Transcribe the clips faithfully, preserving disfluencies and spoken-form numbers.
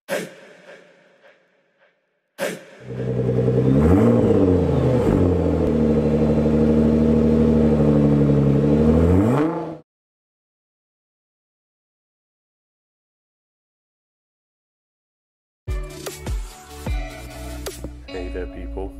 Hey there people,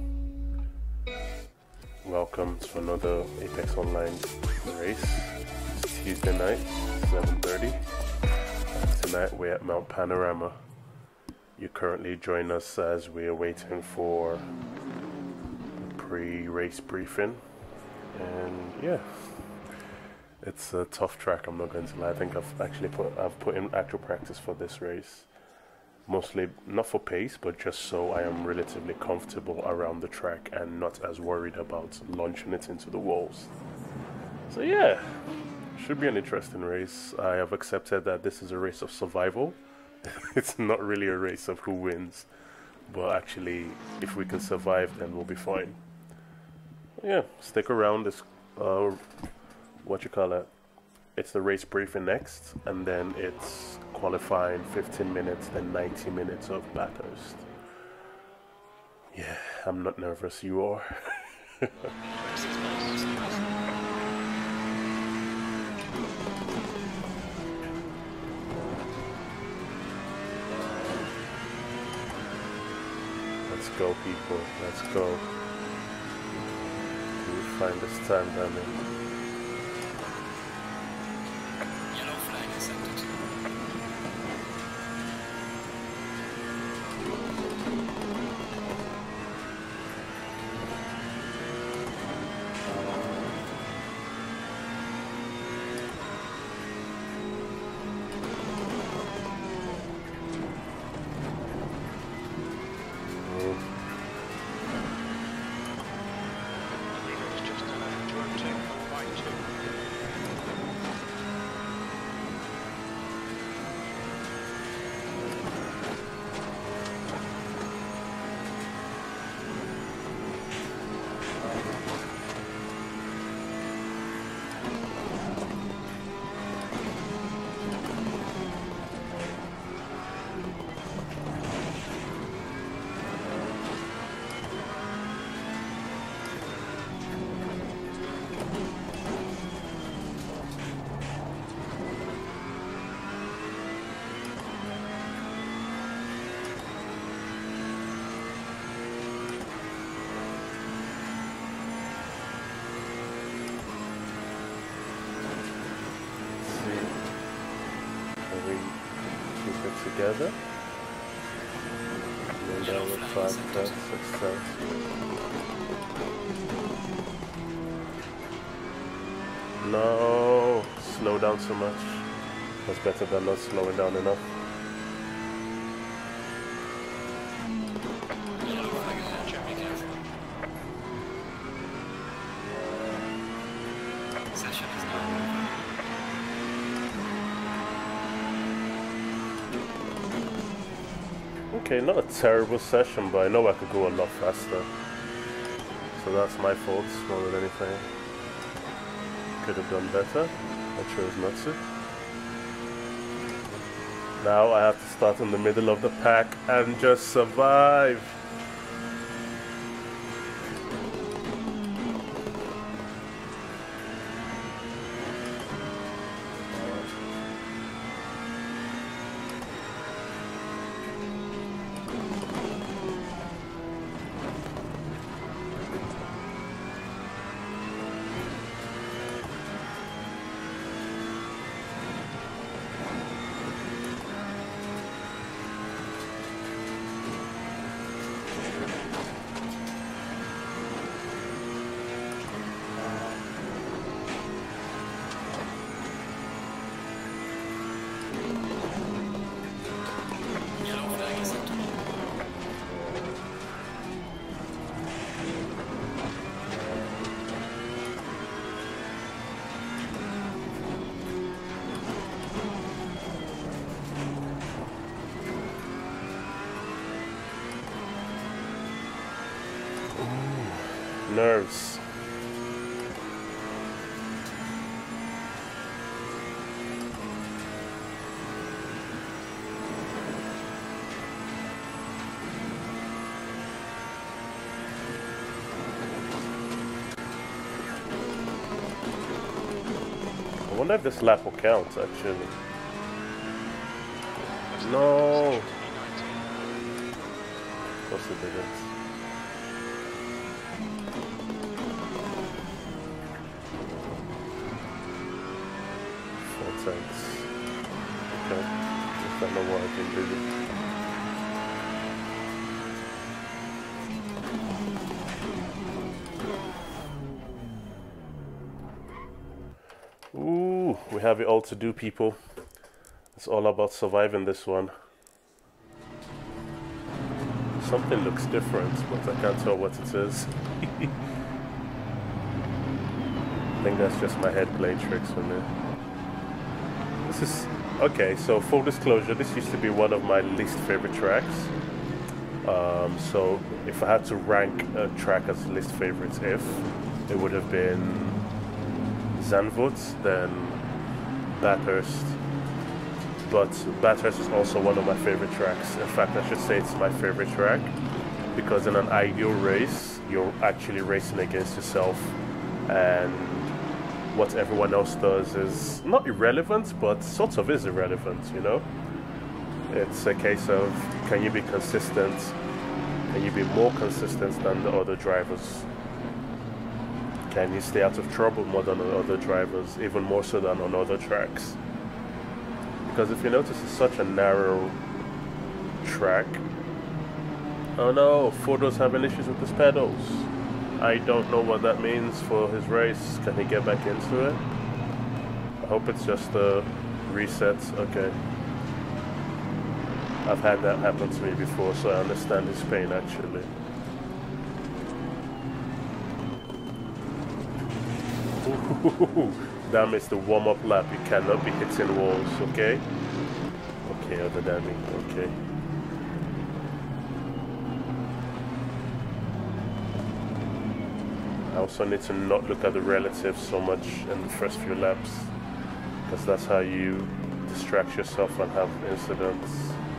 welcome to another Apex Online race. It's Tuesday night, seven thirty, and tonight we're at Mount Panorama. You currently join us as we're waiting for a pre-race briefing, and yeah, it's a tough track, I'm not going to lie. I think I've actually put, I've put in actual practice for this race. Mostly not for pace, but just so I am relatively comfortable around the track and not as worried about launching it into the walls. So yeah, should be an interesting race. I have accepted that this is a race of survival. It's not really a race of who wins, but actually if we can survive then we'll be fine. Yeah, stick around. This uh, what you call it? It's the race briefing next, and then it's qualifying fifteen minutes, then ninety minutes of Bathurst. Yeah, I'm not nervous, you are. Let's go, people, let's go. Can we find this time down there? Together. And then down with five, ten, six, seven. No, slow down so much. That's better than not slowing down enough. Okay, not a terrible session, but I know I could go a lot faster. So that's my fault more than anything. Could have done better. I chose not to. Now I have to start in the middle of the pack and just survive. Nerves. wonder if this lap will count, actually. No! Of course it didn't. Four tanks. Okay. Just don't know what I've been doing. Ooh, we have it all to do, people. It's all about surviving this one. Something looks different, but I can't tell what it is. I think that's just my head playing tricks for me. This is... okay, so full disclosure, this used to be one of my least favorite tracks. Um, so if I had to rank a track as least favorites, if it would have been Zandvoort, then Bathurst. But Bathurst is also one of my favorite tracks. In fact, I should say it's my favorite track because in an ideal race, you're actually racing against yourself, and what everyone else does is not irrelevant, but sort of is irrelevant, you know? It's a case of, can you be consistent? Can you be more consistent than the other drivers? Can you stay out of trouble more than the other drivers, even more so than on other tracks? Because if you notice, it's such a narrow track. Oh no, Fordo's having issues with his pedals. I don't know what that means for his race. Can he get back into it? I hope it's just a reset. Okay. I've had that happen to me before, so I understand his pain actually. Damn, it's the warm-up lap. You cannot be hitting walls, okay? Okay, other than me, okay. I also need to not look at the relatives so much in the first few laps, because that's how you distract yourself and have incidents.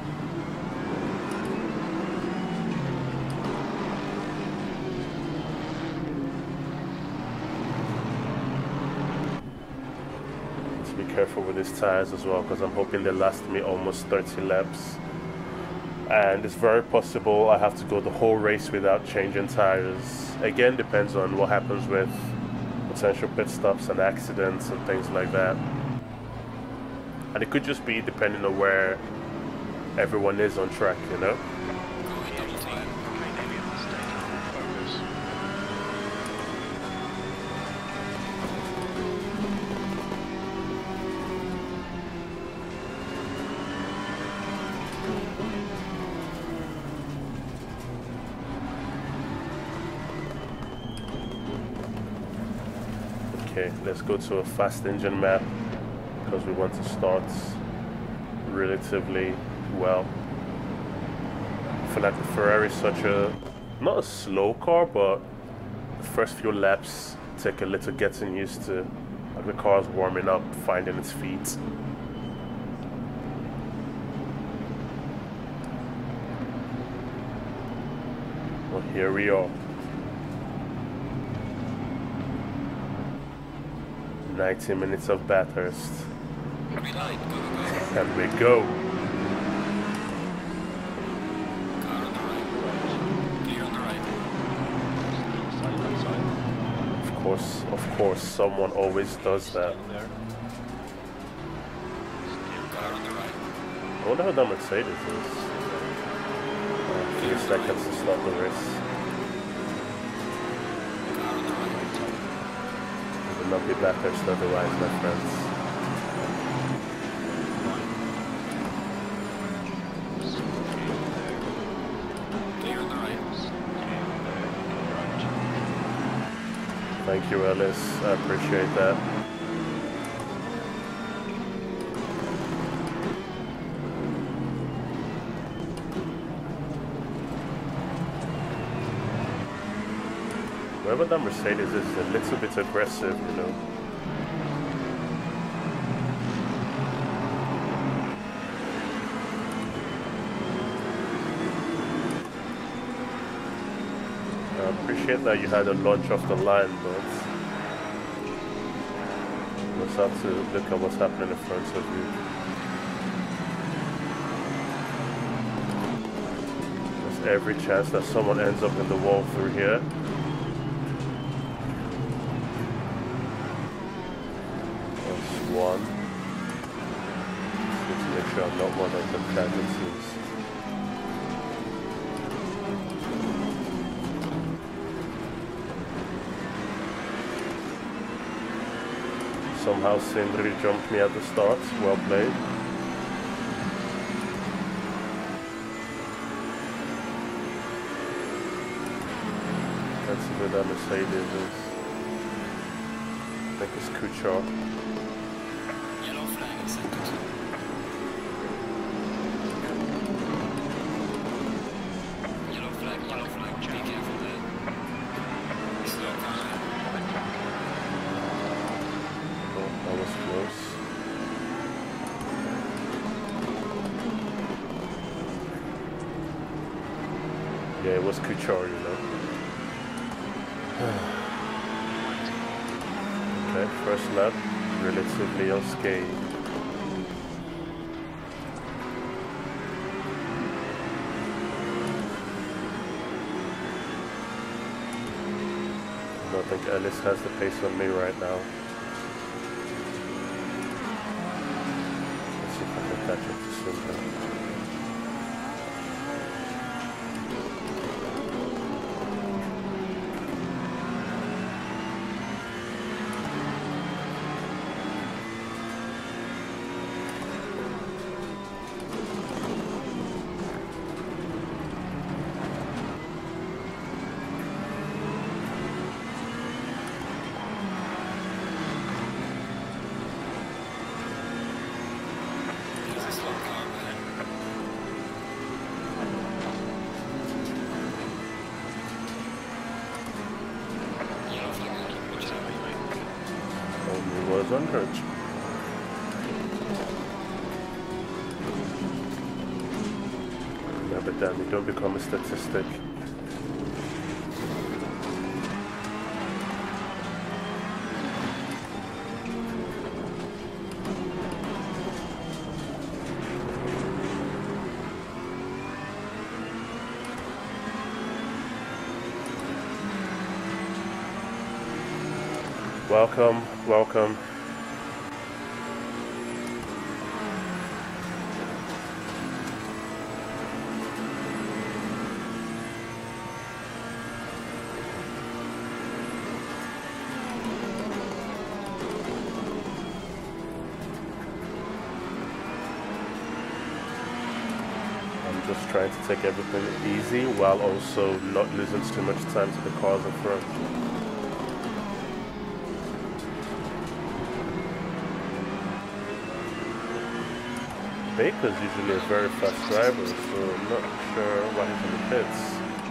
Careful with these tires as well, because I'm hoping they last me almost thirty laps, and it's very possible I have to go the whole race without changing tires. Again, depends on what happens with potential pit stops and accidents and things like that, and it could just be depending on where everyone is on track, you know. Okay, let's go to a fast engine map because we want to start relatively well. I feel like the Ferrari is such a, not a slow car, but the first few laps take a little getting used to. Like the car's warming up, finding its feet. Well, here we are. ninety minutes of Bathurst. And we go. Of course, of course, someone always does that. I wonder how that Mercedes is. Uh, three seconds to start the race. Not be Bathurst otherwise, my friends. Thank you, Ellis. I appreciate that. Whoever that Mercedes is, is a little bit aggressive, you know. I appreciate that you had a launch off the line, but it was just have to look at what's happening in front of you. There's every chance that someone ends up in the wall through here. That's one. Just to make sure I'm not one of the casualties. Somehow Sindri jumped me at the start. Well played. Let's see who that Mercedes is. I think it's Kuchar. Yellow flag accepted. Yellow flag, yellow flag. Be careful there. Slow car. That was close. Yeah, it was Kuchar, you know. Okay, first lap, relatively unscathed. I don't think Ellis has the pace on me right now. Catch up to Simba. Was unhurt. Yeah, but damn, you don't become a statistic. Welcome, welcome. I'm just trying to take everything easy while also not losing too much time to the cars in front. Baker's usually a very fast driver, so I'm not sure why he's in the pits.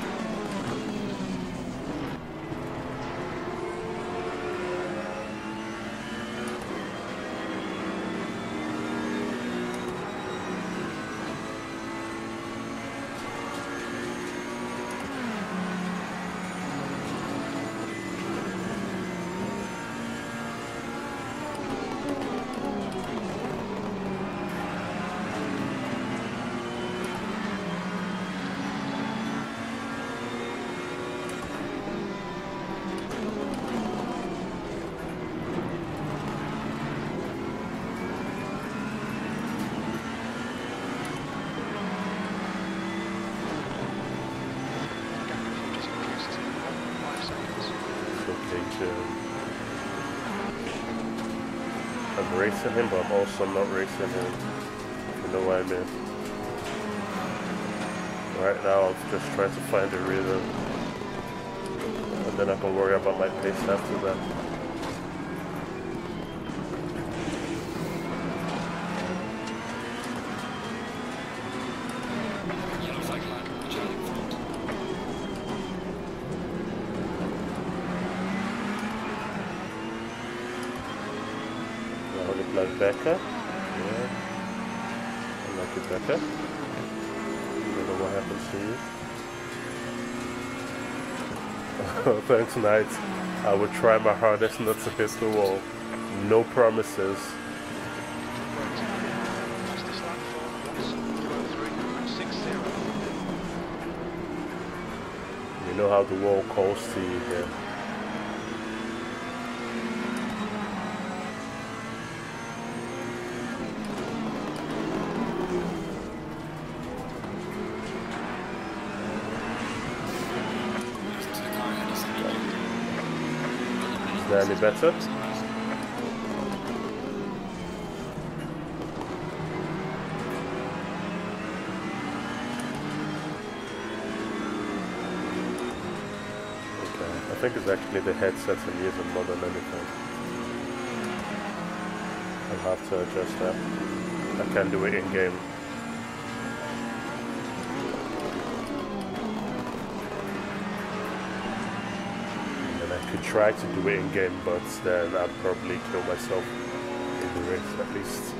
I'm racing him, but I'm also not racing him. You know what I mean? Right now, I'm just trying to find a rhythm, and then I can worry about my pace after that. Like Becca, yeah, I like it, Becca. I don't know what happens to you. Thanks, Knight. I would try my hardest not to hit the wall. No promises. You know how the wall calls to you here. Is that any better? I think it's actually the headsets I'm using more than anything. I'll have to adjust that. I can do it in game. And I could try to do it in game, but then I'd probably kill myself in the race at least.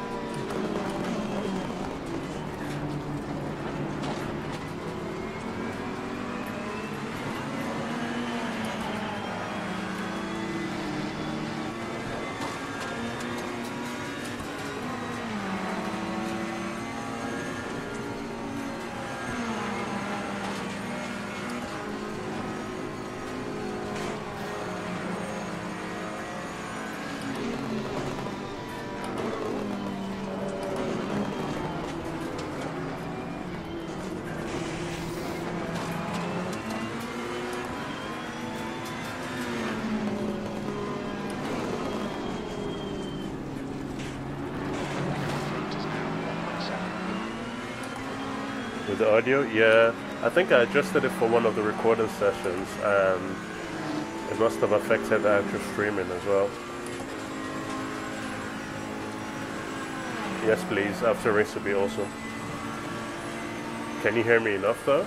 With the audio, yeah, I think I adjusted it for one of the recording sessions, and it must have affected the actual streaming as well. Yes, please. After race would be awesome. Can you hear me enough though?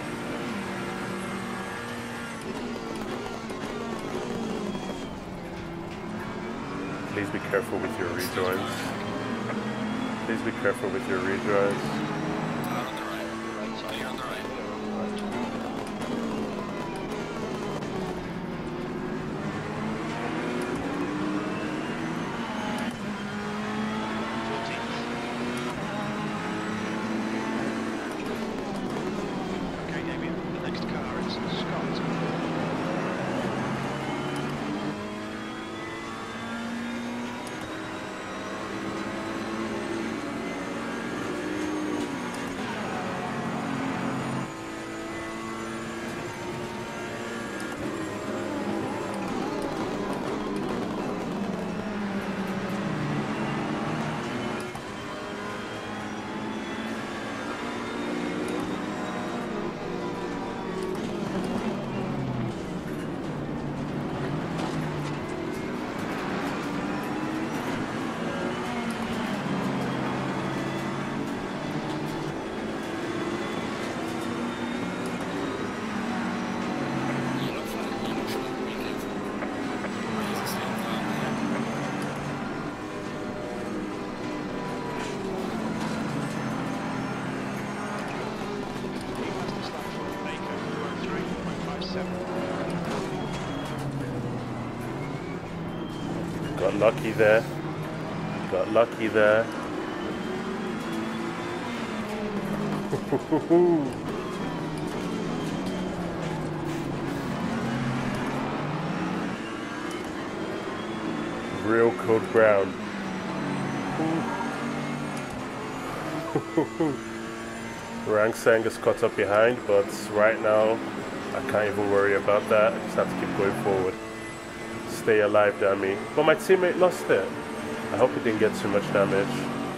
Please be careful with your rejoins. Please be careful with your rejoins. Got lucky there. Got lucky there. Real code brown. Rangsang is caught up behind, but right now I can't even worry about that. I just have to keep going forward. Stay alive, dummy. But my teammate lost it. I hope he didn't get too much damage.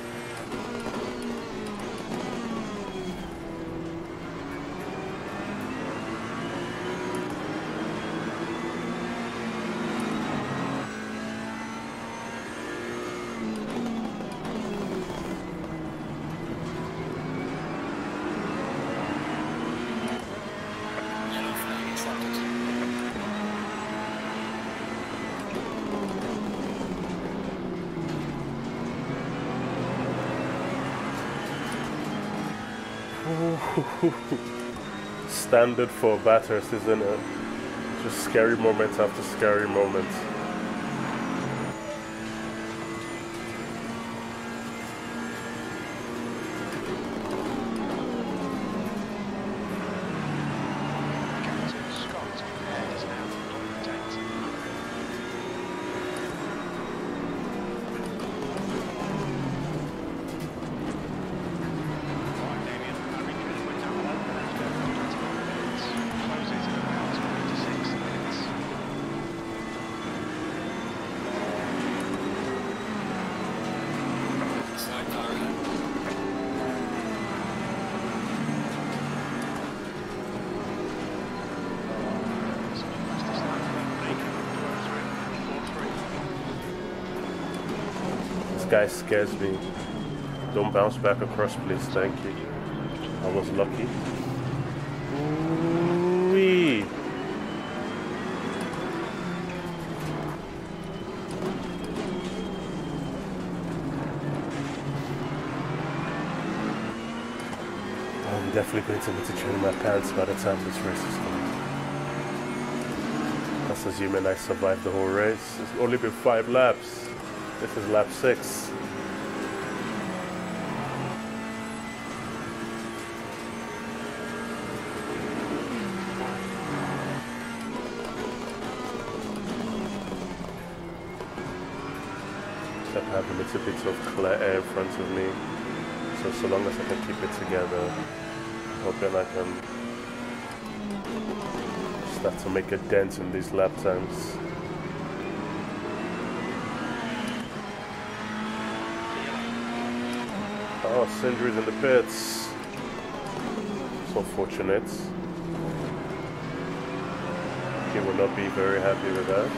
Standard for Bathurst, isn't it? Just scary moment after scary moment. guy scares me. Don't bounce back across, please. Thank you. I was lucky. Ooh-wee. I'm definitely going to need to trim my pants by the time this race is done. That's assuming I survived the whole race. It's only been five laps. This is lap six. I have a little bit of clear air in front of me. So, so long as I can keep it together, hoping I can start to make a dent in these lap times. Oh, Sindri's in the pits. It's unfortunate. He will not be very happy with that.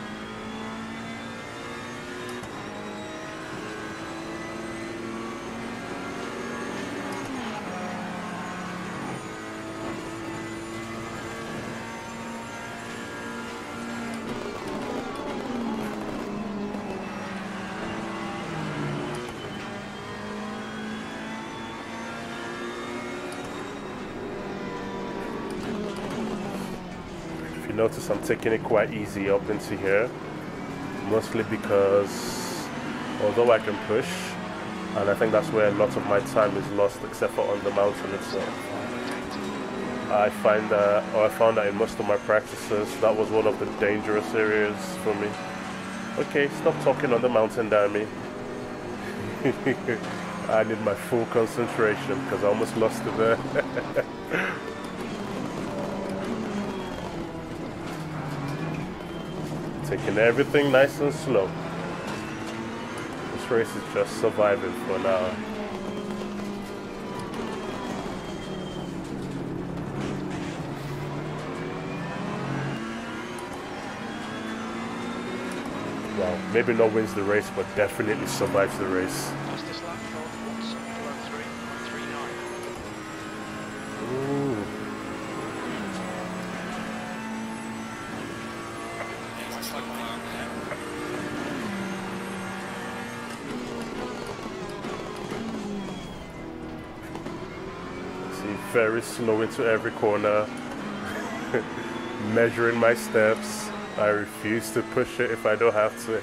Notice I'm taking it quite easy up into here, mostly because although I can push, and I think that's where a lot of my time is lost, except for on the mountain itself. I find that, or I found that in most of my practices, that was one of the dangerous areas for me. Okay, stop talking on the mountain, Dammy. I need my full concentration because I almost lost it there. Taking everything nice and slow. This race is just surviving for now. Well, maybe not wins the race, but definitely survives the race. Ooh. Very slow into every corner, measuring my steps. I refuse to push it if I don't have to.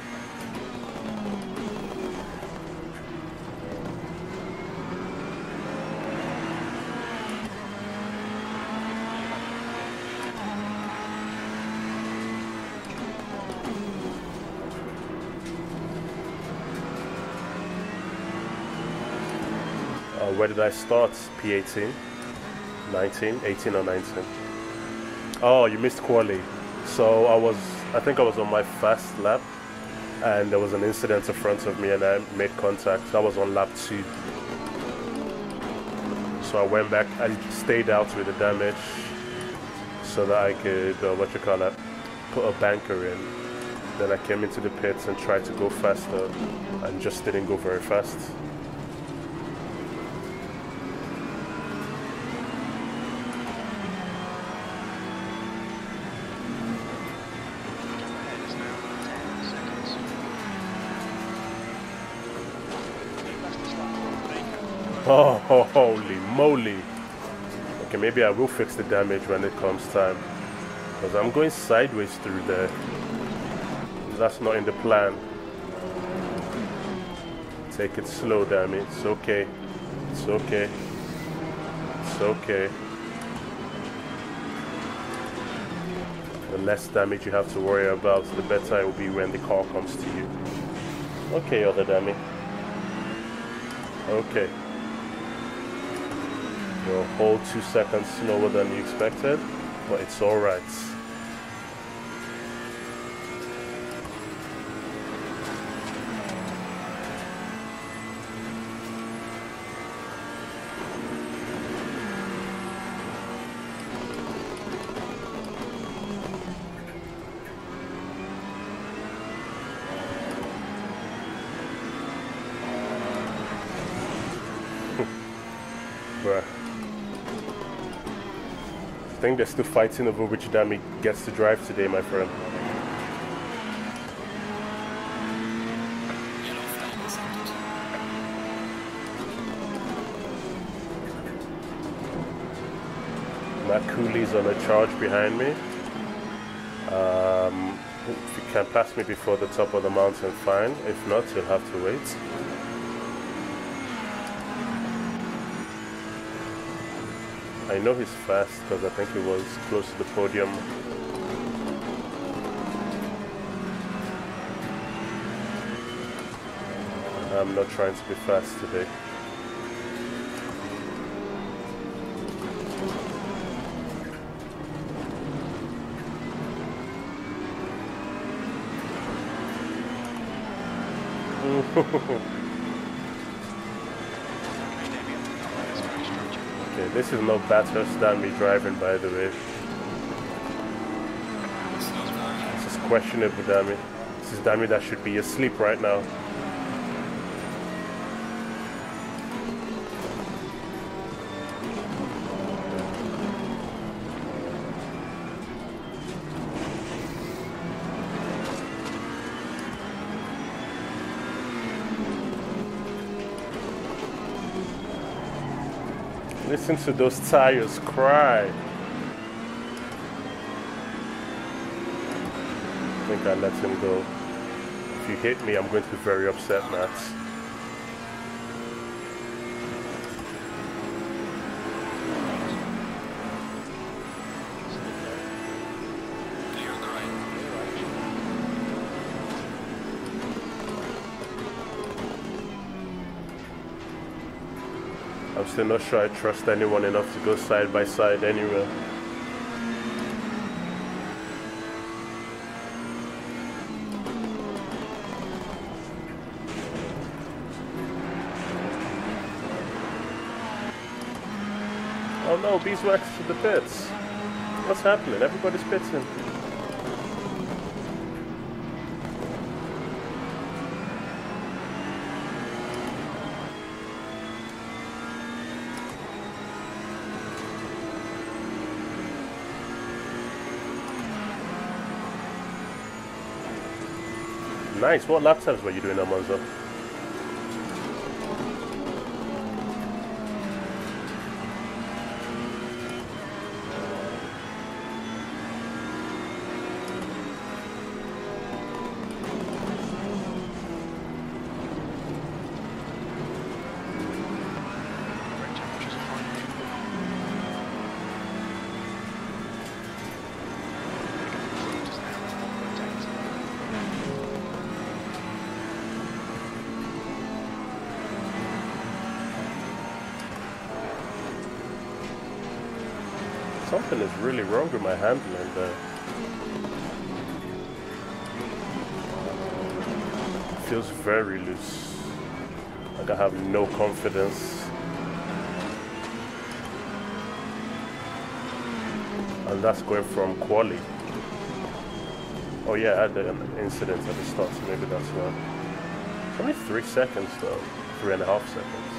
Uh, where did I start? P eighteen? nineteen, eighteen or nineteen. Oh, you missed quali. So I was, I think I was on my fast lap, and there was an incident in front of me, and I made contact. That was on lap two. So I went back. I stayed out with the damage, so that I could, uh, what you call it, put a banker in. Then I came into the pits and tried to go faster, and just didn't go very fast. Oh, oh, holy moly. Okay, maybe I will fix the damage when it comes time. Because I'm going sideways through there. That's not in the plan. Take it slow, damn it. It's okay. It's okay. It's okay. The less damage you have to worry about, the better it will be when the car comes to you. Okay, other dummy. Okay. You're a whole two seconds slower than you expected, but it's alright. think they're still fighting over which Dummy gets to drive today, my friend. Yellow flag accepted. Matt Cooley's on a charge behind me. Um, if you can pass me before the top of the mountain, fine. If not, you'll have to wait. I know he's fast because I think he was close to the podium. I'm not trying to be fast today. Okay, this is not Bathurst than me driving, by the way. This is questionable, Dammy. This is Dammy that should be asleep right now. Listen to those tires cry. I think I let him go. If you hit me, I'm going to be very upset, Matt. Clear on the right. I'm still not sure I trust anyone enough to go side by side anywhere. Oh no, beeswax to the pits. What's happening? Everybody's pitting. Nice. What lap times were you doing, Almanzo? Something is really wrong with my handling there. It feels very loose. Like I have no confidence. And that's going from quali. Oh yeah, I had an incident at the start, so maybe that's why. Only three seconds though. Three and a half seconds.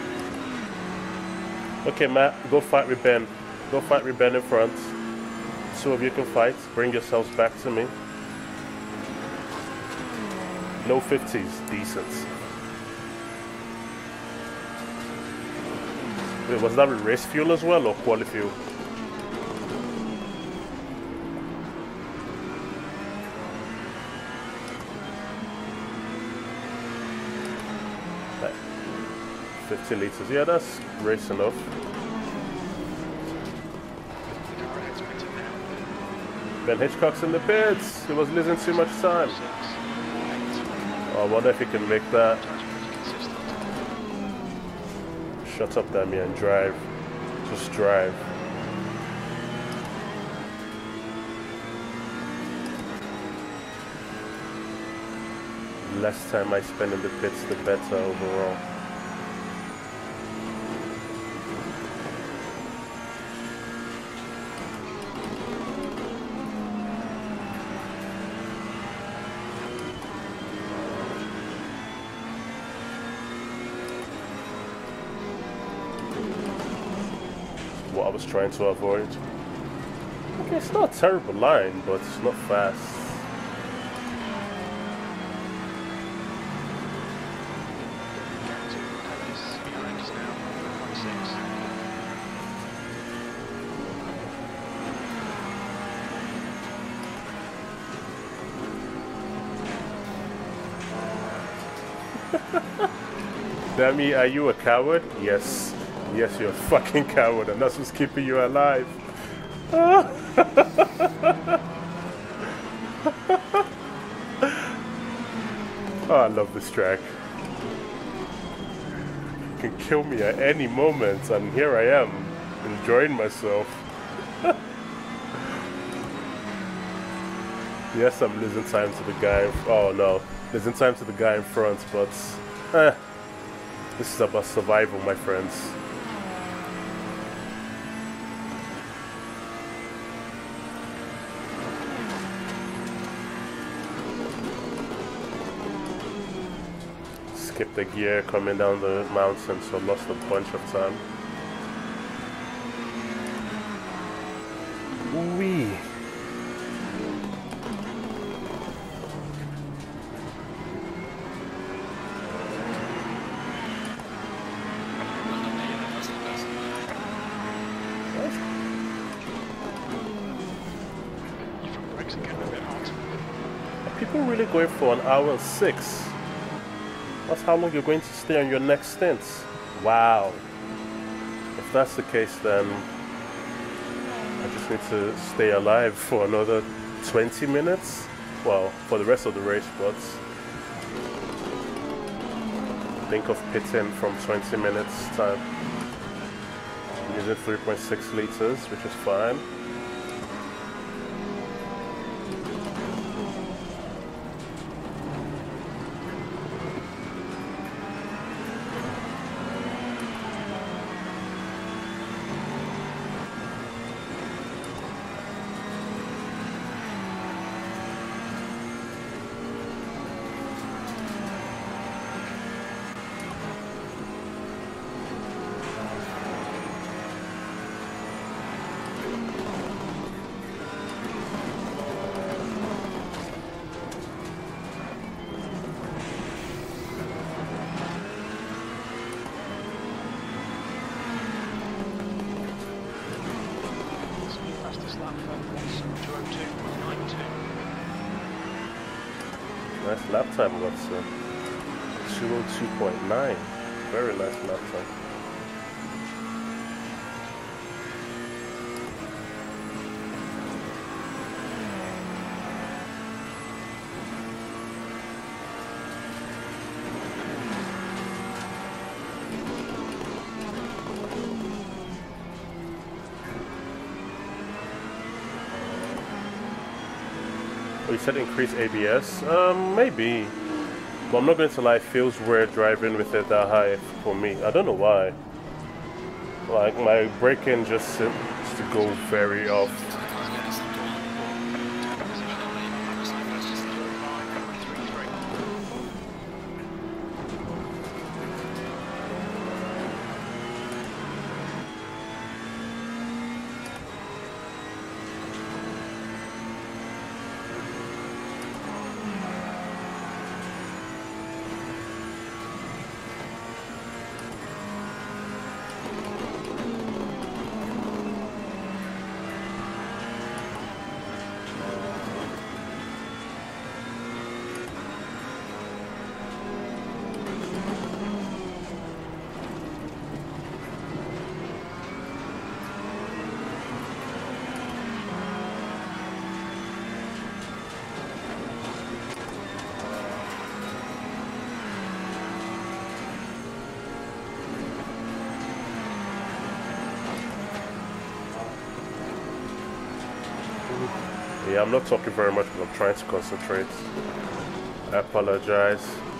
Okay, Matt, go fight with Ben. Go fight with Ben in front. Two of you can fight. Bring yourselves back to me. Low fifties, decent. Wait, was that with race fuel as well or quali fuel? Like fifty liters. Yeah, that's race enough. Ben Hitchcock's in the pits. He was losing too much time. Oh, I wonder if he can make that. Shut up, Dammy, and drive. Just drive. The less time I spend in the pits, the better overall. What I was trying to avoid. Okay, it's not a terrible line, but it's not fast. Demi, are you a coward? Yes. Yes, you're a fucking coward, and that's what's keeping you alive. Oh, I love this track. You can kill me at any moment, and here I am, enjoying myself. Yes, I'm losing time to the guy. Oh no, losing time to the guy in front, but eh, this is about survival, my friends. Skip the gear coming down the mountain, so lost a bunch of time. Wee. Are people really going for an hour and six? That's how long you're going to stay on your next stint. Wow. If that's the case, then I just need to stay alive for another twenty minutes. Well, for the rest of the race, but think of pitting from twenty minutes time. I'm using three point six liters, which is fine. Nice lap time, what's uh, two oh two point nine. Very nice lap time. You said increase A B S? Um, maybe. But I'm not going to lie, it feels weird driving with it that high for me. I don't know why. Like, my braking just seems to go very off. Yeah, I'm not talking very much because I'm trying to concentrate. I apologize.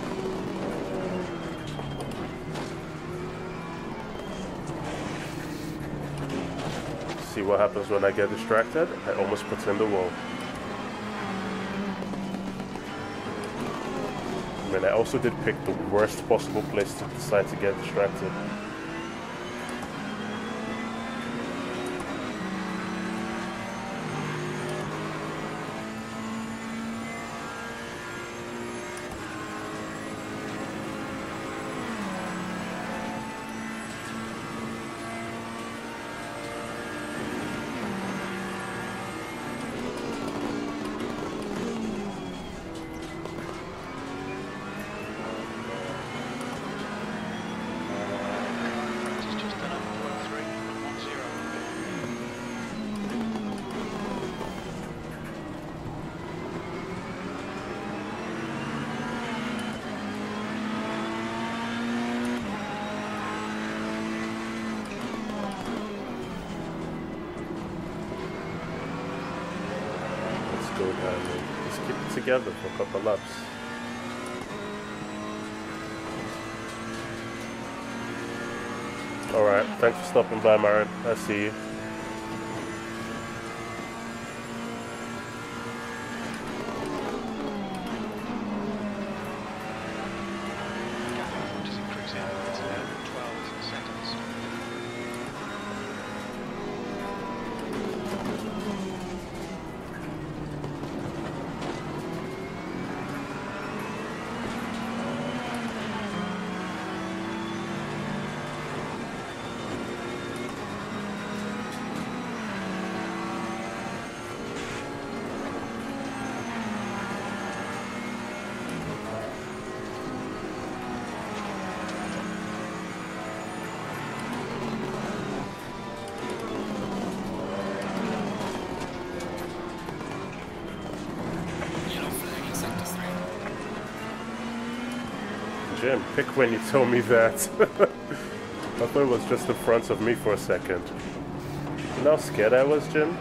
See what happens when I get distracted? I almost put in the wall. I mean, I also did pick the worst possible place to decide to get distracted. fluid handling. Just keep it together for a couple laps. Alright, thanks for stopping by, Maren. I see you. Jim, pick when you told me that. I thought it was just in front of me for a second. You know how scared I was, Jim?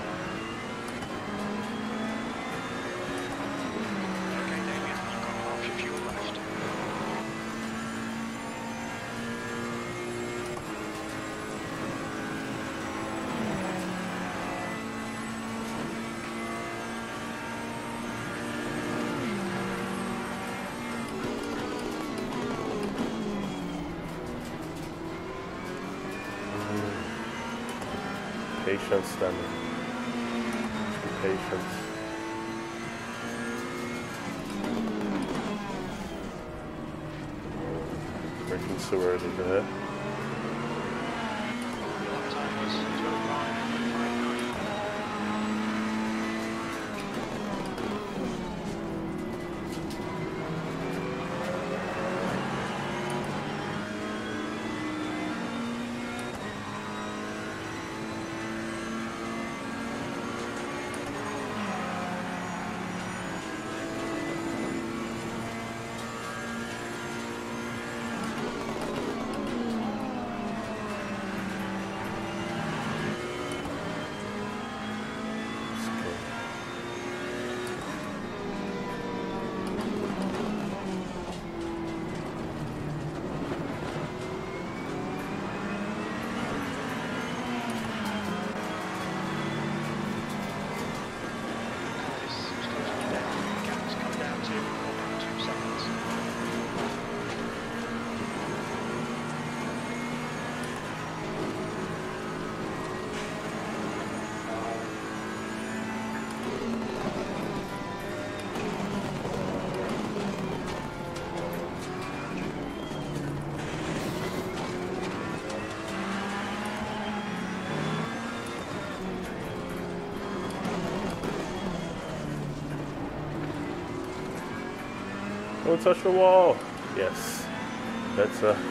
Patience, Stanley. Be patient. Braking so early there. Don't touch the wall. Yes. That's uh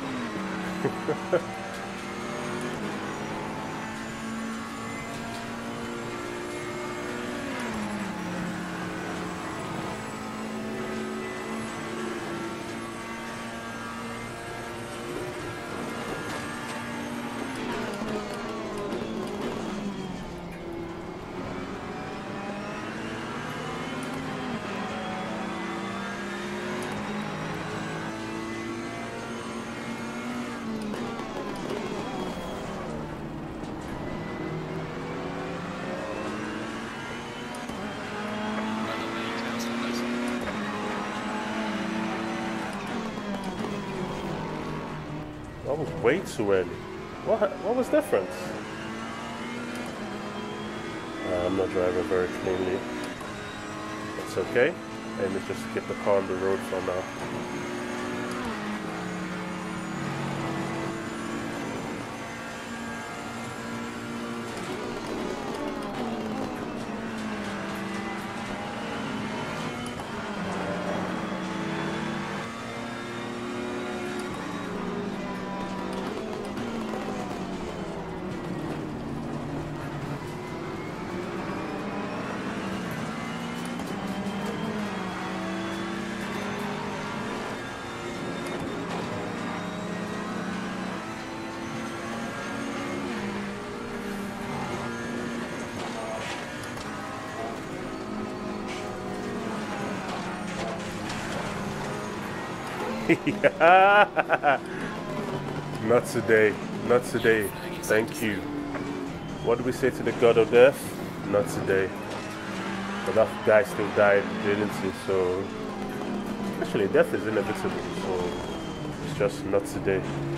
that was way too early. What what was different? Uh, I'm not driving very cleanly. It's okay. Let me just get the car on the road for now. Yeah. Not today. Not today. Thank you. What do we say to the god of death? Not today. But that guy still died, didn't he? So actually, death is inevitable. So it's just not today.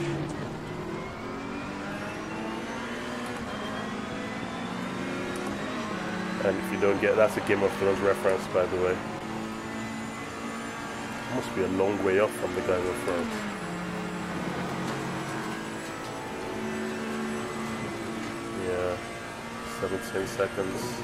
And if you don't get, that's a Game of Thrones reference, by the way. Must be a long way off from the Game of Thrones. Yeah, seventeen seconds.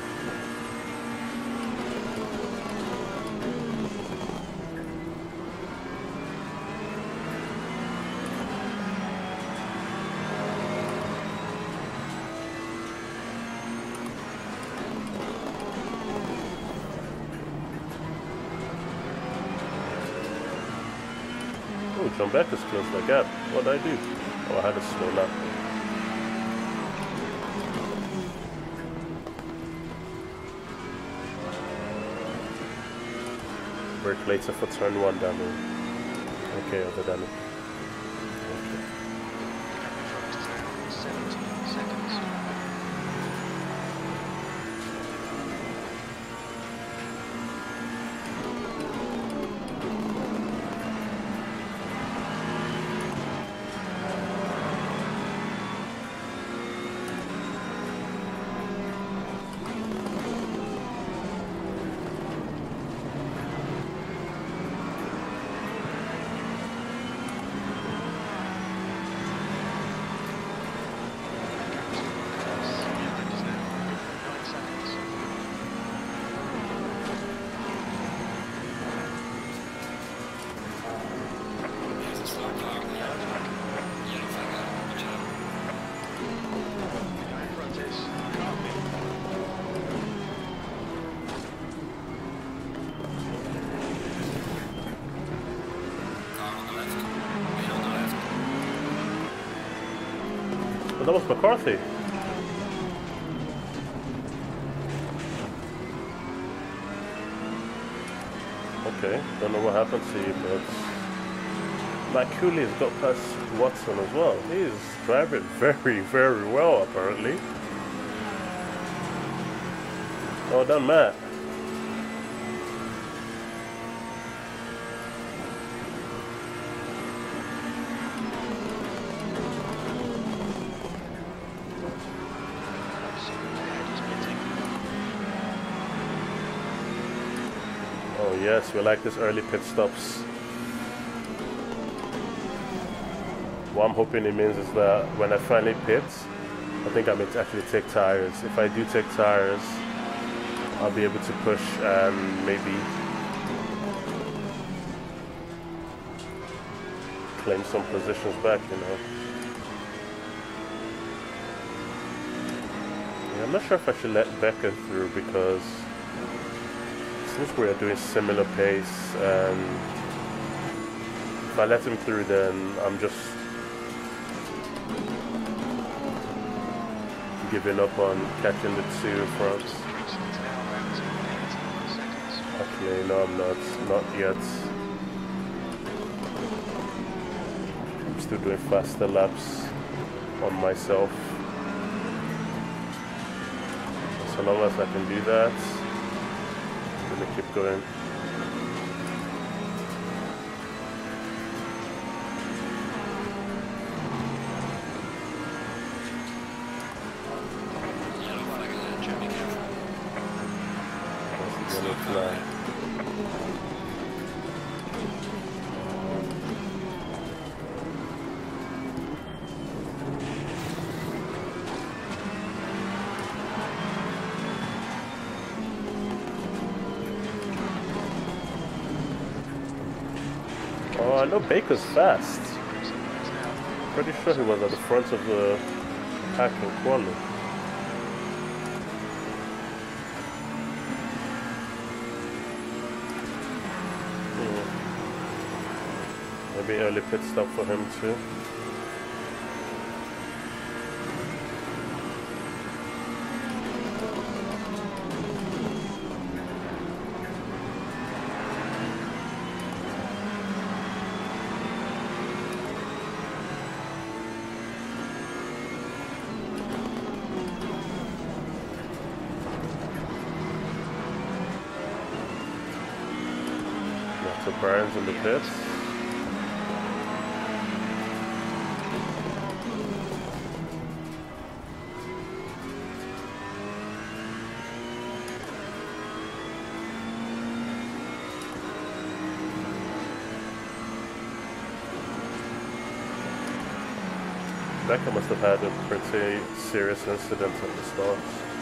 Oh, John Becker's closed the gap. What did I do? Oh, I had a slow lap. Break later for turn one, Daniel. Okay, over Daniel. Okay. seventeen seconds. That was McCarthy. Okay, don't know what happened to you, but Mike Cooley's got past Watson as well. He's driving very, very well, apparently. Oh, done, Matt. Yes, we like this early pit stops. What I'm hoping it means is that when I finally pit, I think I may actually take tires. If I do take tires, I'll be able to push and maybe claim some positions back, you know. Yeah, I'm not sure if I should let Becker through because since we are doing similar pace, and if I let him through, then I'm just giving up on catching the two in front. Actually, no, I'm not. Not yet. I'm still doing faster laps on myself. So long as I can do that, I'm gonna keep going. Oh, I know Baker's fast. Pretty sure he was at the front of the pack in quali. Hmm. Maybe early pit stop for him too. Master Brian's in the pits. Becca must have had a pretty serious incident at the start.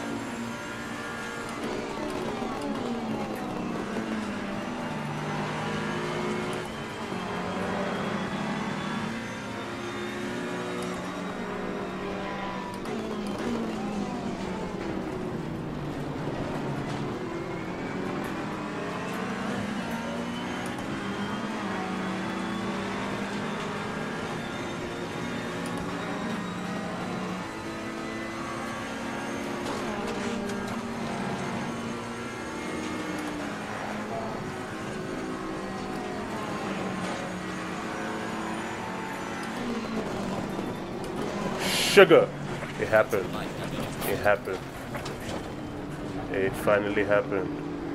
Sugar! It happened. It happened. It finally happened.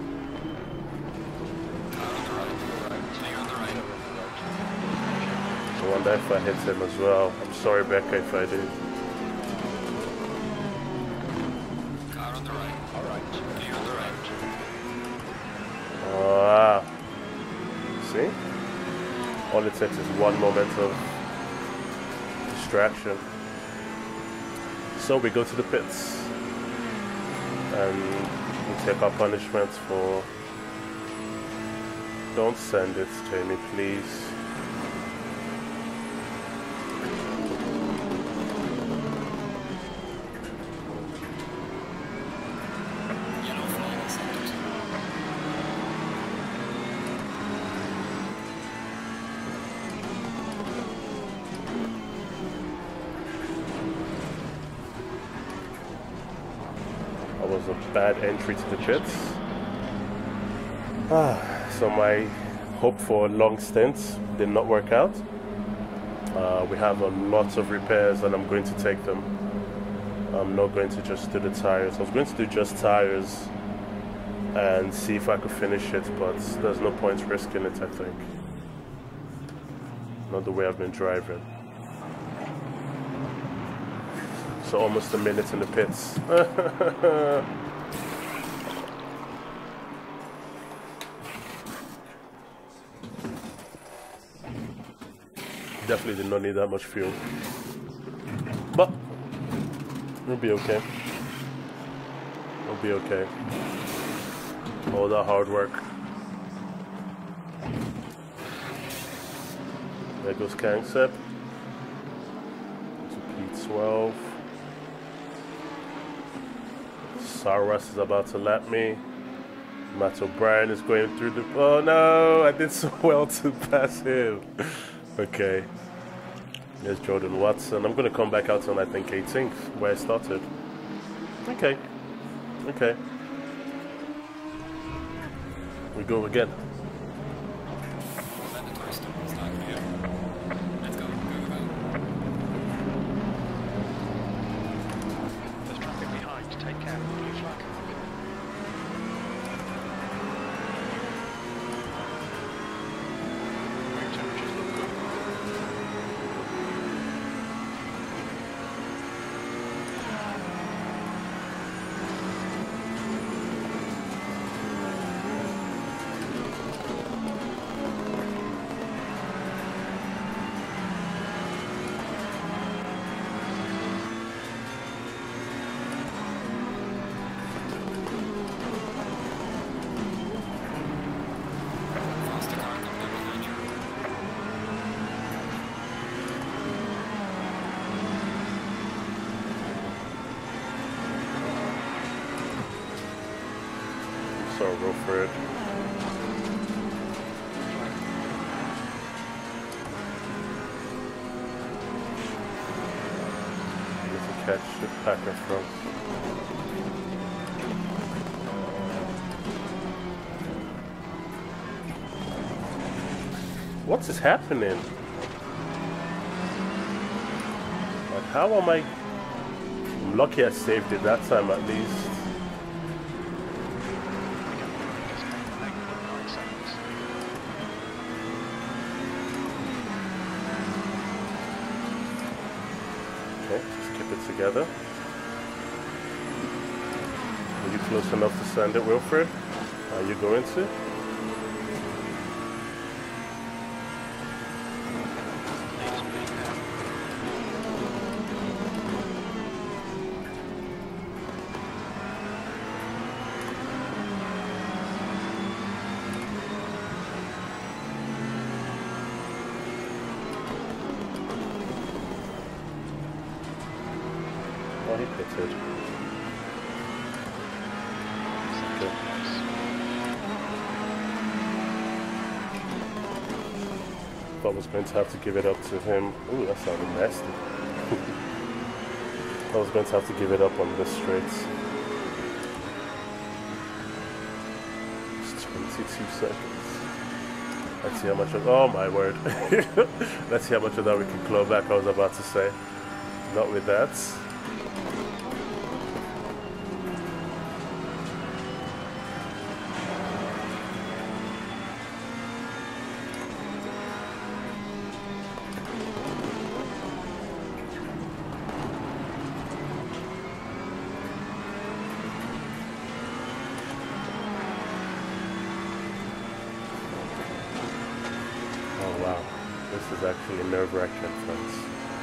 I wonder if I hit him as well. I'm sorry, Becca, if I did. Car on the right. All right. Clear on the right. Ah. See? All it takes is one moment of distraction. So we go to the pits and we take our punishments for... Don't send it, Jamie, please. Yellow flag accepted. Was a bad entry to the pits. Ah, so my hope for a long stint did not work out. Uh, we have a lot of repairs and I'm going to take them. I'm not going to just do the tires. I was going to do just tires and see if I could finish it, but there's no point risking it, I think. Not the way I've been driving. So almost a minute in the pits. Definitely did not need that much fuel. But we'll be okay. We'll be okay. All that hard work. There goes Kangsep. To P twelve. Saras is about to lap me. Matt O'Brien is going through the... Oh no! I did so well to pass him. Okay. There's Jordan Watson. I'm going to come back out on, I think, eighteenth, where I started. Okay. Okay. We go again. Mandatory stop and start here. Let's go. Go, go, go. There's traffic behind. Take care. Blue flag. Road temperatures look good. Faster car coming up behind you. So go for it. Need to catch the packer from. What is happening? Like, how am I? I'm lucky I saved it that time at least. Just eight point nine seconds. together. Are you close enough to send it, Wilfred? Are you going to? Oh, he pitted. Okay. I was going to have to give it up to him. Ooh, that sounded nasty. I was going to have to give it up on this straight. It's twenty-two seconds. Let's see how much of... Oh my word. Let's see how much of that we can claw back, I was about to say. Not with that. Wow, this is actually nerve-wracking, friends.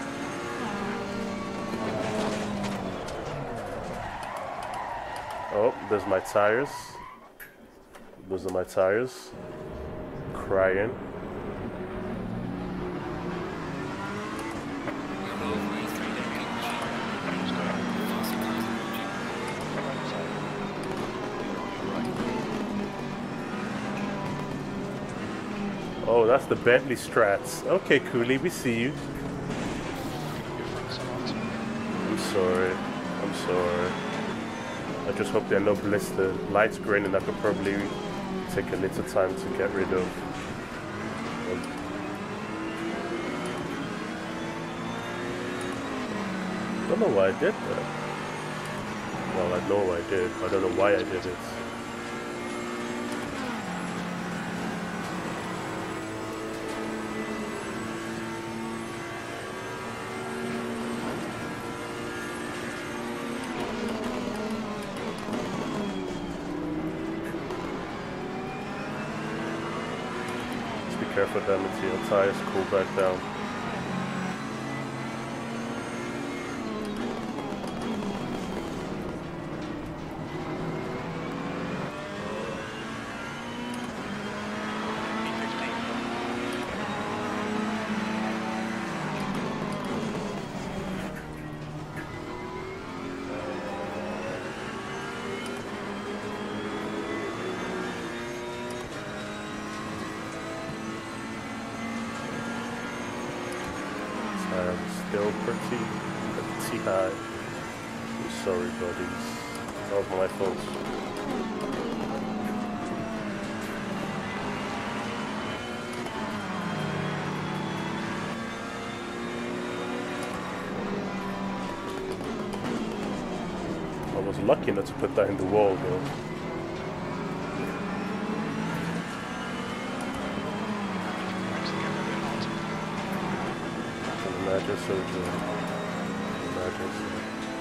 Oh, there's my tires. Those are my tires. Crying. Oh, that's the Bentley Strats. Okay, Cooley, we see you. I'm sorry. I'm sorry. I just hope there are no blister lights green and I could probably take a little time to get rid of. Um, I don't know why I did that. Well, I know I did. I don't know why I did it. Careful damage to your tires, cool back down. Still pretty, pretty high. I'm sorry, buddies. That was my fault. I was lucky not to put that in the wall, though. Imagine so good. Imagine so.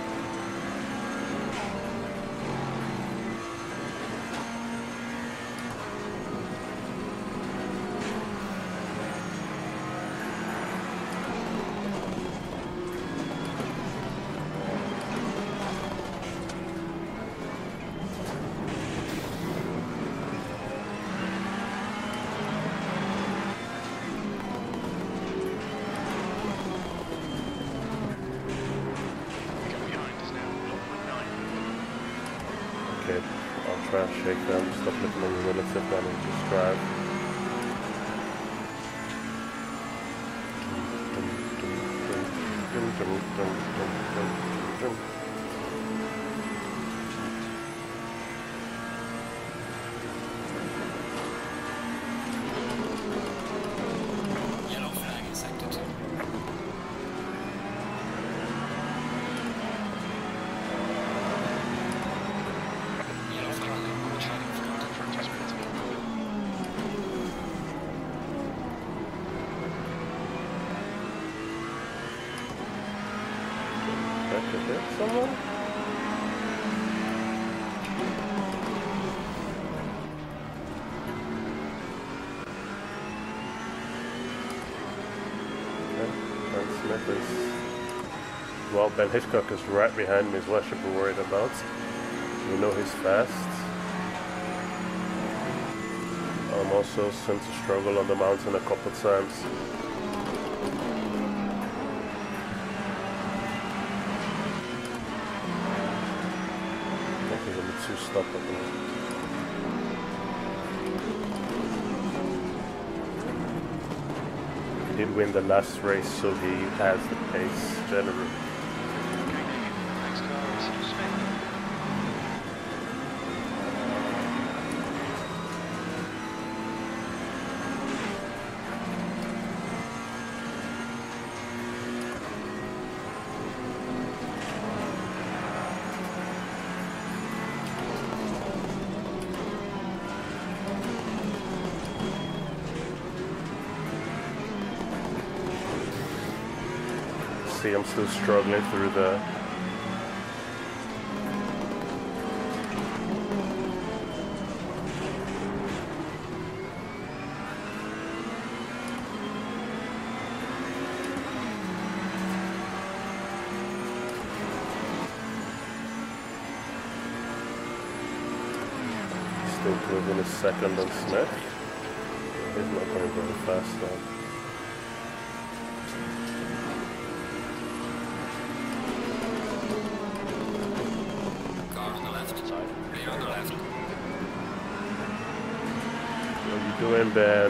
Okay, I'll try and shake them, stop looking at the relative man and just drive. Yellow flag in sector two. Yellow flag in Charlie Foxtrot. Back to there. someone? Smith is, well, Ben Hitchcock is right behind me, is what I should be worried about. We know he's fast. I'm also seen to struggle on the mountain a couple times. I think he's gonna be too stuck up there. He did win the last race, so he has the pace generally. Next car is Smith. See, I'm still struggling through the still proving a second on Smith. He's not going very fast though. Doing Ben.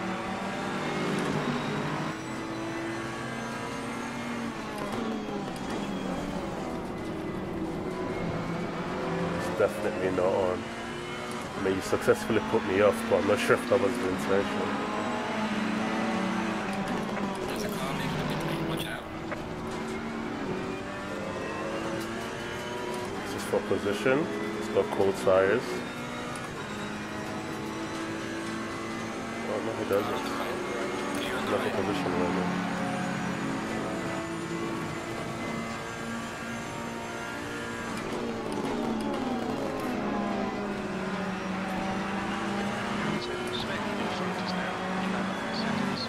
It's definitely not on. I mean, you successfully put me off, but I'm not sure if that was the intention. There's a car leaving the pit lane, watch out. This is for position. It's got cold tires. He doesn't. Not a position right now. Smith in front is now eleven seconds.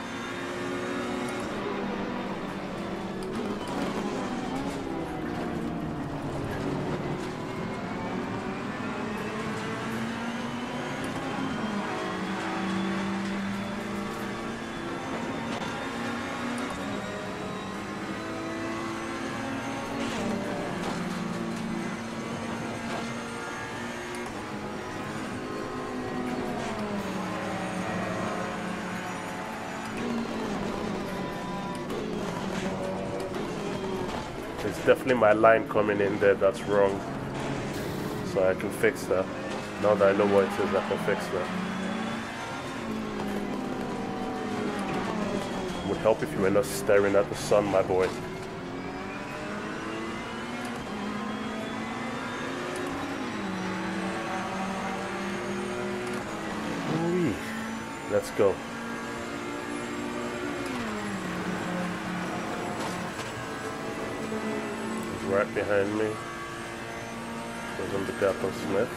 It's definitely my line coming in there that's wrong. So I can fix that. Now that I know what it is, I can fix that. It would help if you were not staring at the sun, my boy. Ooh-wee. Let's go. Right behind me. Goes on the gap on Smith.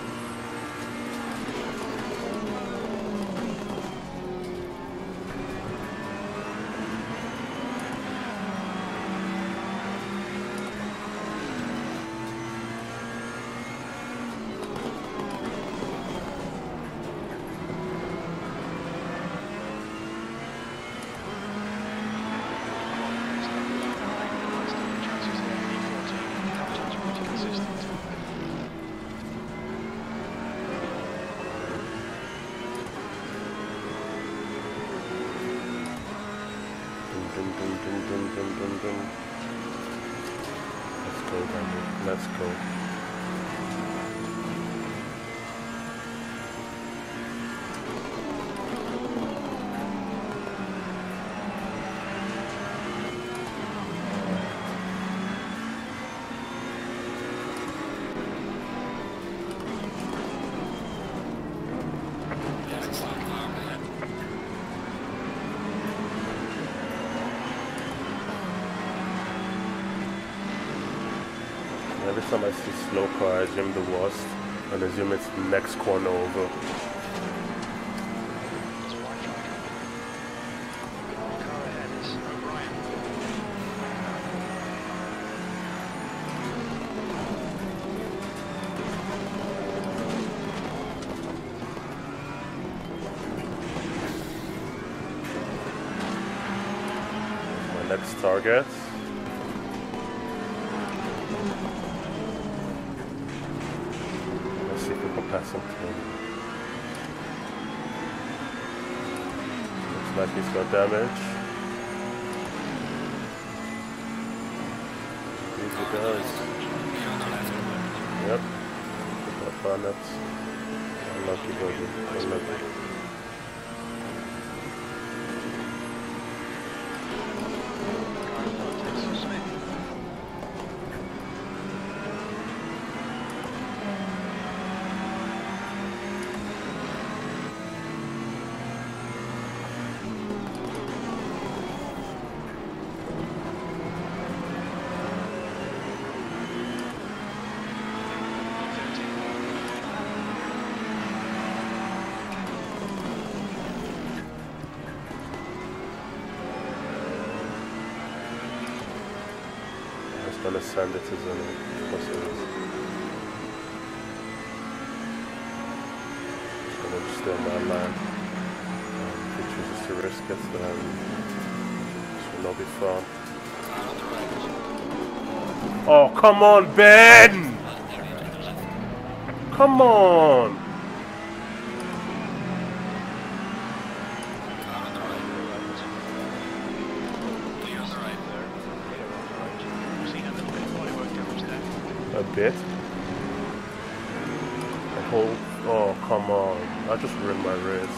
Let's go, Daniel. Let's go. Every time I see slow car, I assume the worst, and assume it's the next corner over. It's right side. Car ahead is O'Brien. My next target. Let's see if we can pass him through. Looks like he's got damage. Easy guys. Yep. Got bonnets. Unlucky buggy. Unlucky. Gonna send it to Zone. Of course it is. Just gonna just stay on my line. Um, if he chooses to risk it, then this will not be fun. Oh, come on, Ben! Come on! A bit. A whole. Oh, come on. I just ruined my wrist.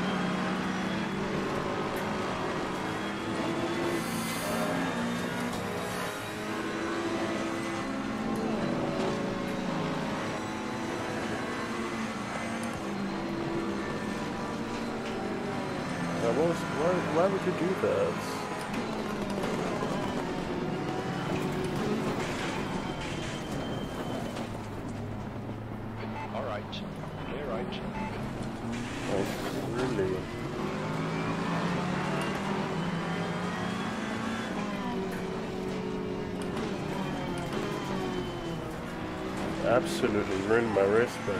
That was, why, why would you do that? Clear right. Oh, really? Absolutely ruined my wrist, but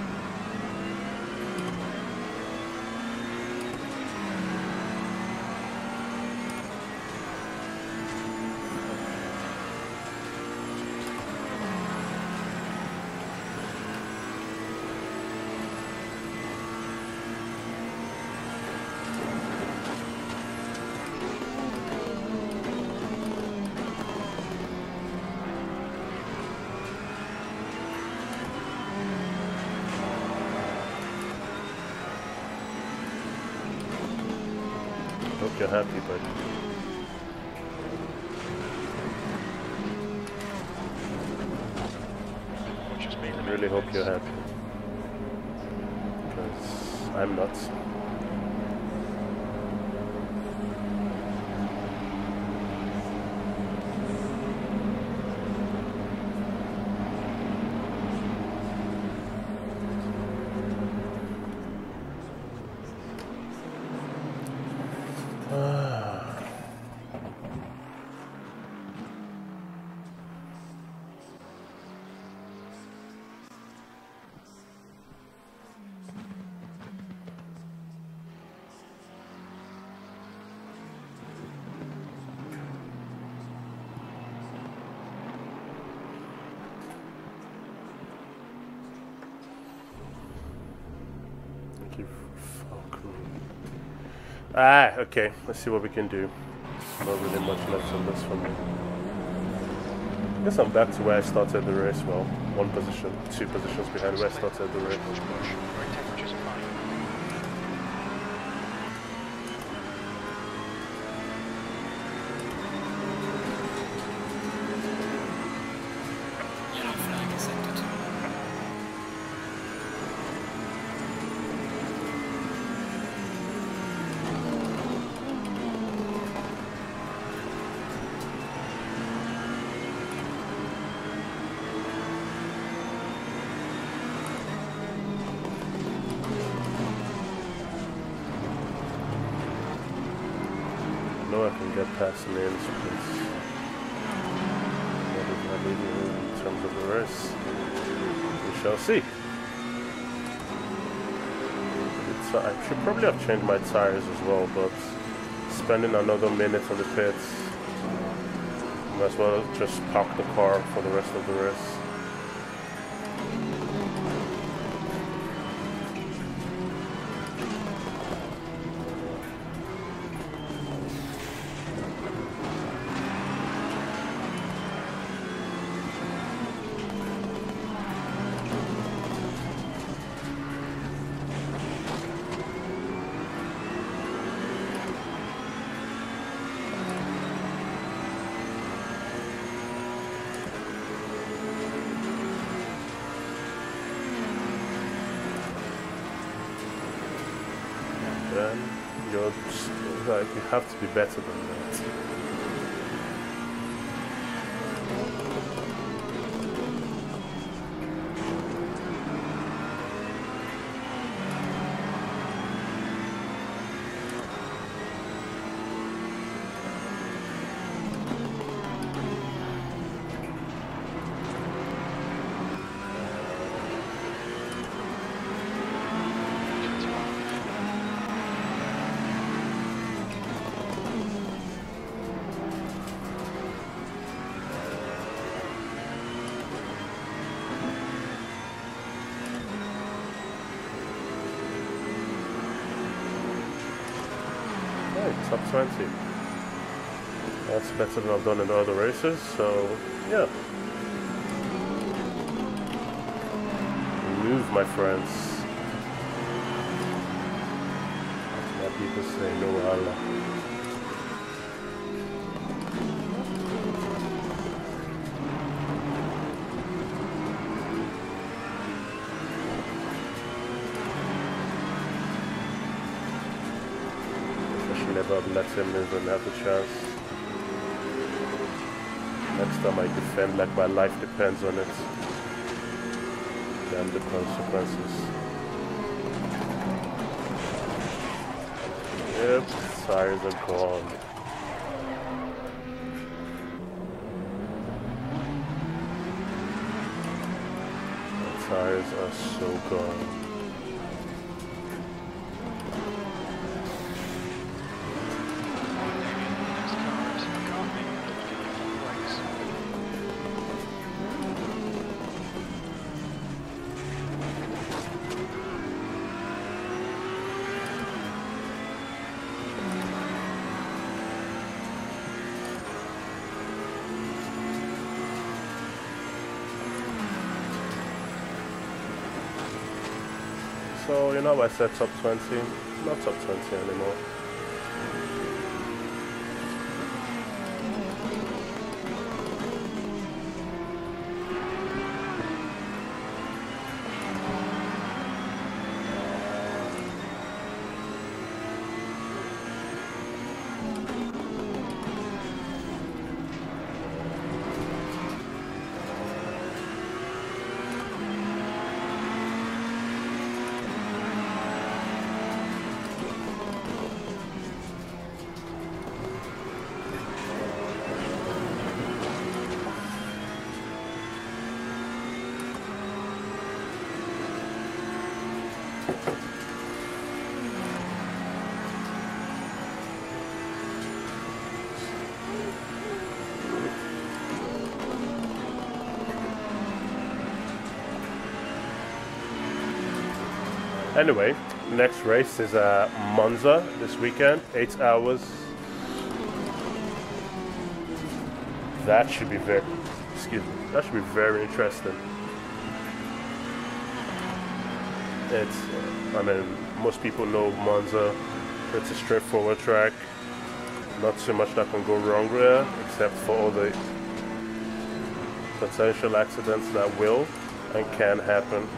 hope you're happy, buddy. I really hope you're happy. Because I'm not. You fuck me. Ah, okay. Let's see what we can do. Not really much left on this for me. I guess I'm back to where I started the race. Well, one position, two positions behind where I started the race. Temperatures are fine. Yellow flag is sector two. get past names, because what is my leading in terms of the race? We shall see. It's, uh, I should probably have changed my tires as well, but spending another minute on the pits, might as well just park the car for the rest of the race. Then you're just, like, you have to be better than that. Top twenty. That's better than I've done in other races, so yeah. Move, my friends. Let people say no Allah. Never let him live and have a chance. Next time I defend like my life depends on it. Damn the consequences. Yep, tires are gone. The tires are so gone. So, you know, I said top twenty, not top twenty anymore. Anyway, next race is uh, Monza this weekend, eight hours. That should be very, excuse me, that should be very interesting. It's, I mean, most people know Monza. It's a straightforward track. Not too much that can go wrong there, except for all the potential accidents that will and can happen.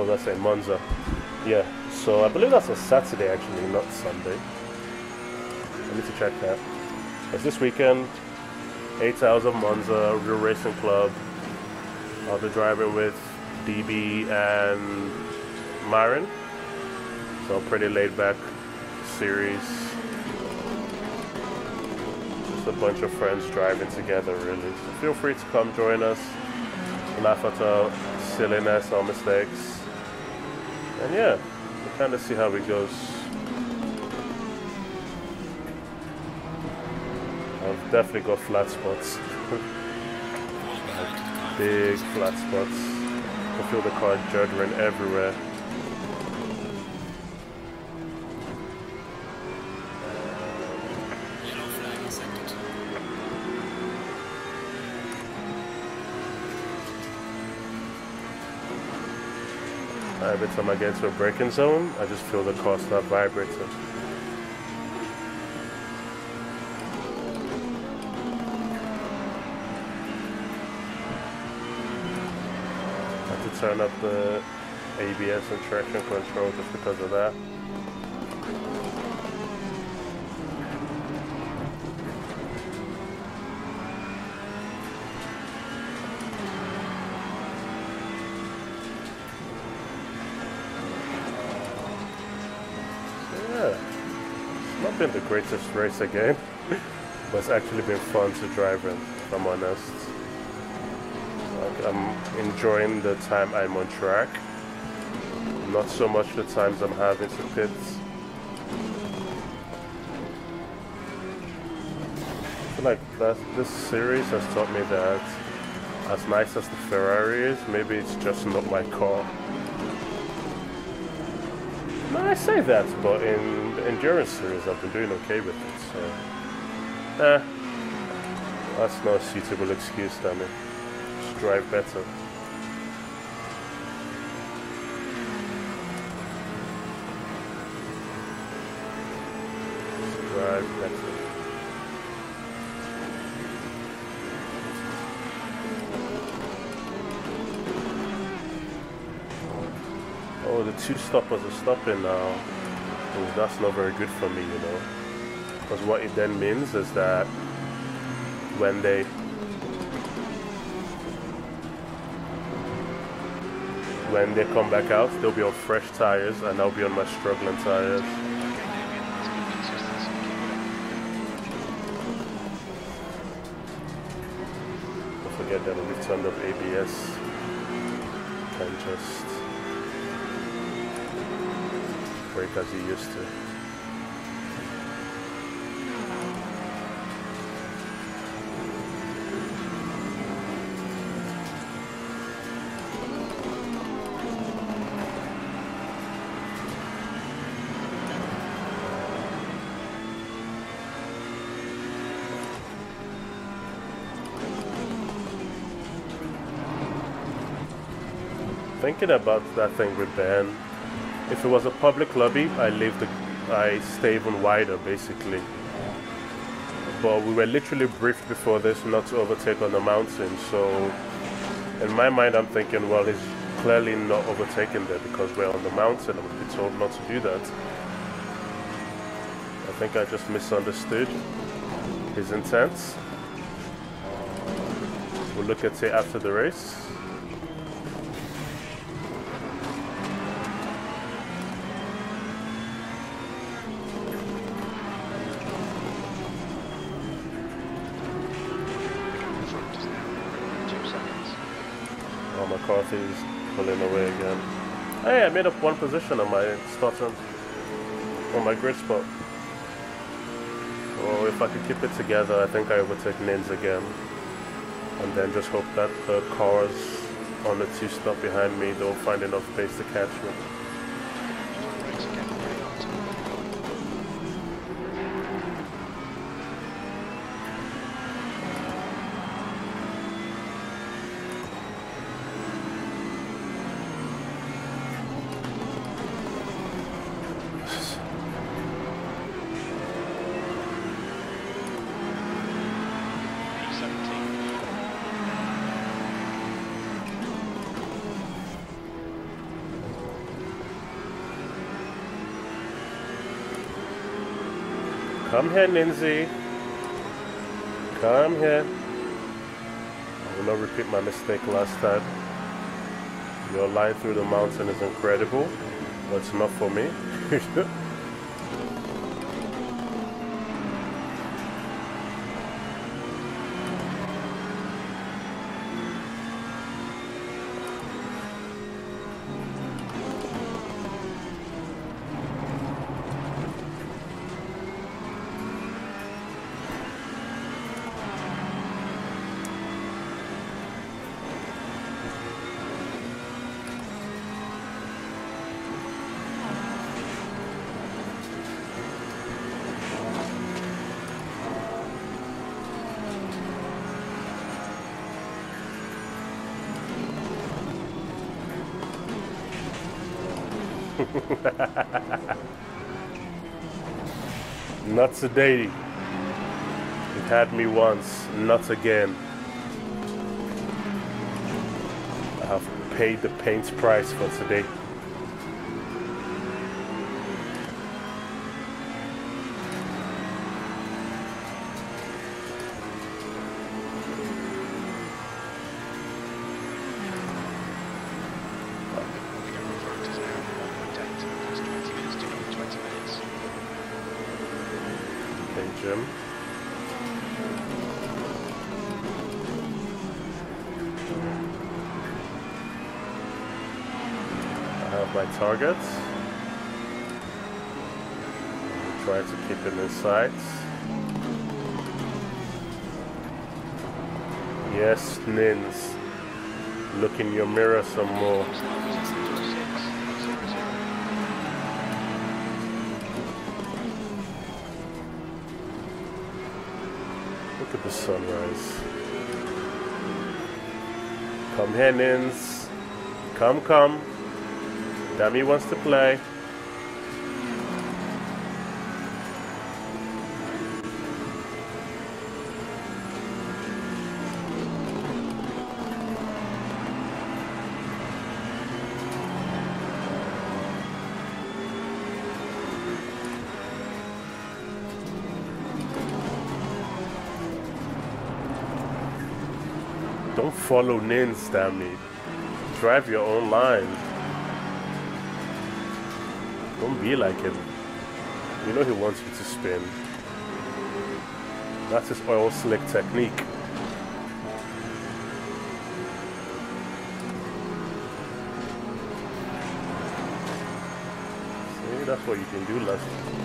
what was I saying? Monza. Yeah, so I believe that's a Saturday actually, not Sunday. I need to check that. It's this weekend, eight hours of Monza, Real Racing Club. I'll be driving with D B and Myron. So pretty laid back series. Just a bunch of friends driving together really. So feel free to come join us. Laugh at our silliness, our mistakes. And yeah, we'll kind of see how it goes. I've definitely got flat spots. Like big flat spots. I feel the car juddering everywhere. Every time I get into a braking zone, I just feel the car start vibrating. I have to turn up the A B S and traction control just because of that. Been the greatest race again, but it's actually been fun to drive in, if I'm honest. Like, I'm enjoying the time I'm on track, not so much the times I'm having to pit. I feel like that this series has taught me that as nice as the Ferrari is, maybe it's just not my car. No, I say that, but in the endurance series I've been doing okay with it, so eh, that's not a suitable excuse, damn it. Just drive better. Just drive better. Oh, the two stoppers are stopping now. Oh, that's not very good for me, you know. Because what it then means is that when they when they come back out, they'll be on fresh tires and I'll be on my struggling tires. Don't forget that we've turned up A B S and just brake as you used to. Thinking about that thing with Ben, if it was a public lobby, I leave the, I stay even wider basically. But we were literally briefed before this not to overtake on the mountain, so in my mind I'm thinking, well, he's clearly not overtaking there because we're on the mountain and we've been told not to do that. I think I just misunderstood his intent. We'll look at it after the race. McCarthy's pulling away again. Hey, I made up one position on my starting, on my grid spot. Well, if I could keep it together, I think I overtake Nins again. And then just hope that the cars on the two stop behind me don't find enough pace to catch me. Come here, Ninzi. Come here. I will not repeat my mistake last time. Your line through the mountain is incredible, but it's not for me. Not today. You had me once, not again. I have paid the paint price for today. Jim. I have my targets. Try to keep him in sight. Yes, Nins. Look in your mirror some more. Look at the sunrise. Come here, Nins. Come, come. Dammy wants to play. Don't follow Nins, Dammy. Drive your own line. Don't be like him. You know he wants you to spin. That's his oil slick technique. See, that's what you can do, Lester.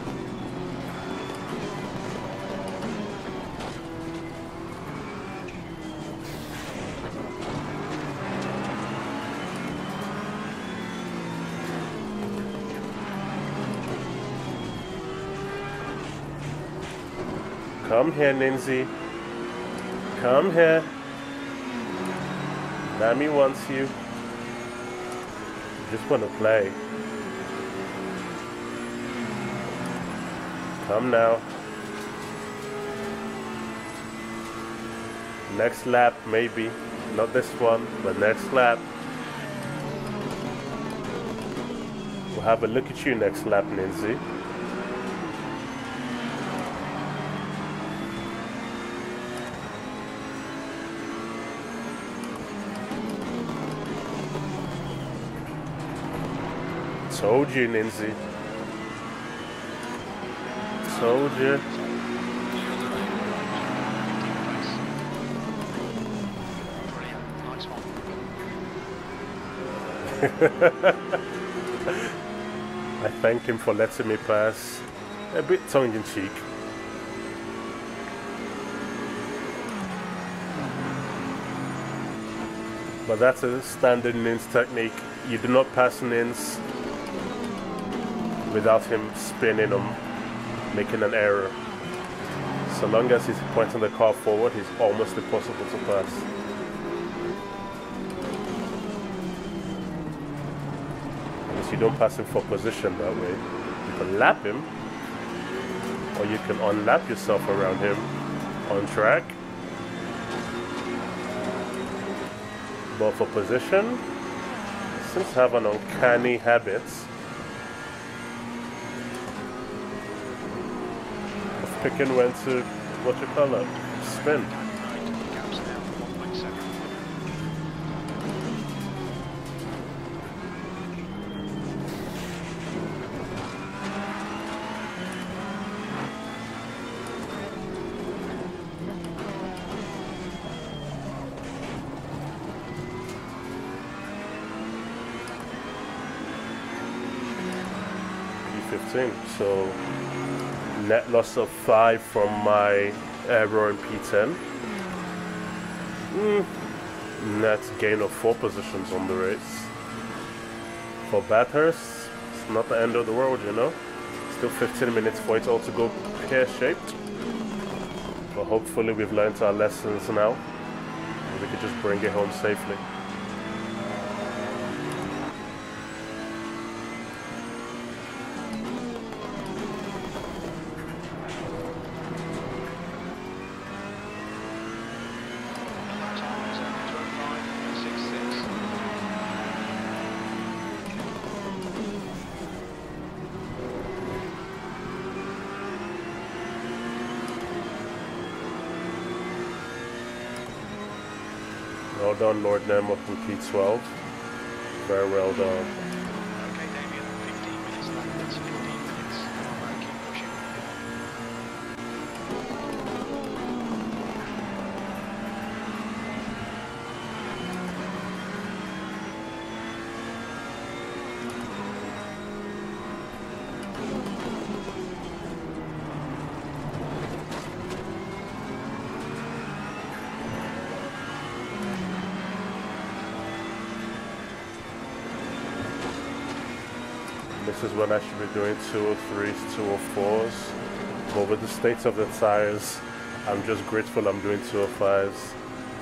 Come here, Ninzi. Come here. Dammy wants you. You just want to play. Come now. Next lap, maybe. Not this one, but next lap. We'll have a look at you next lap, Ninzi. Told you, Ninzi. Told you. I thanked him for letting me pass. A bit tongue-in-cheek. But that's a standard Nins technique. You do not pass Nins without him spinning or making an error. So long as he's pointing the car forward, he's almost impossible to pass. Unless you don't pass him for position that way. You can lap him, or you can unlap yourself around him on track. But for position, since I have an uncanny habit, picking when to, what you call it, spin. Gaps now, one point seven. fifteen, so net loss of five from my error in P ten. Mm. Net gain of four positions on the race. For Bathurst, it's not the end of the world, you know. Still fifteen minutes for it all to go pear-shaped. But hopefully we've learned our lessons now, and we can just bring it home safely. Well done, Lord Nem up in P twelve. Very well done. Okay, Damien, fifteen minutes left. That's fifteen minutes. All right, keep pushing. This is when I should be doing two oh threes, two oh fours. But with the state of the tires, I'm just grateful I'm doing two oh fives.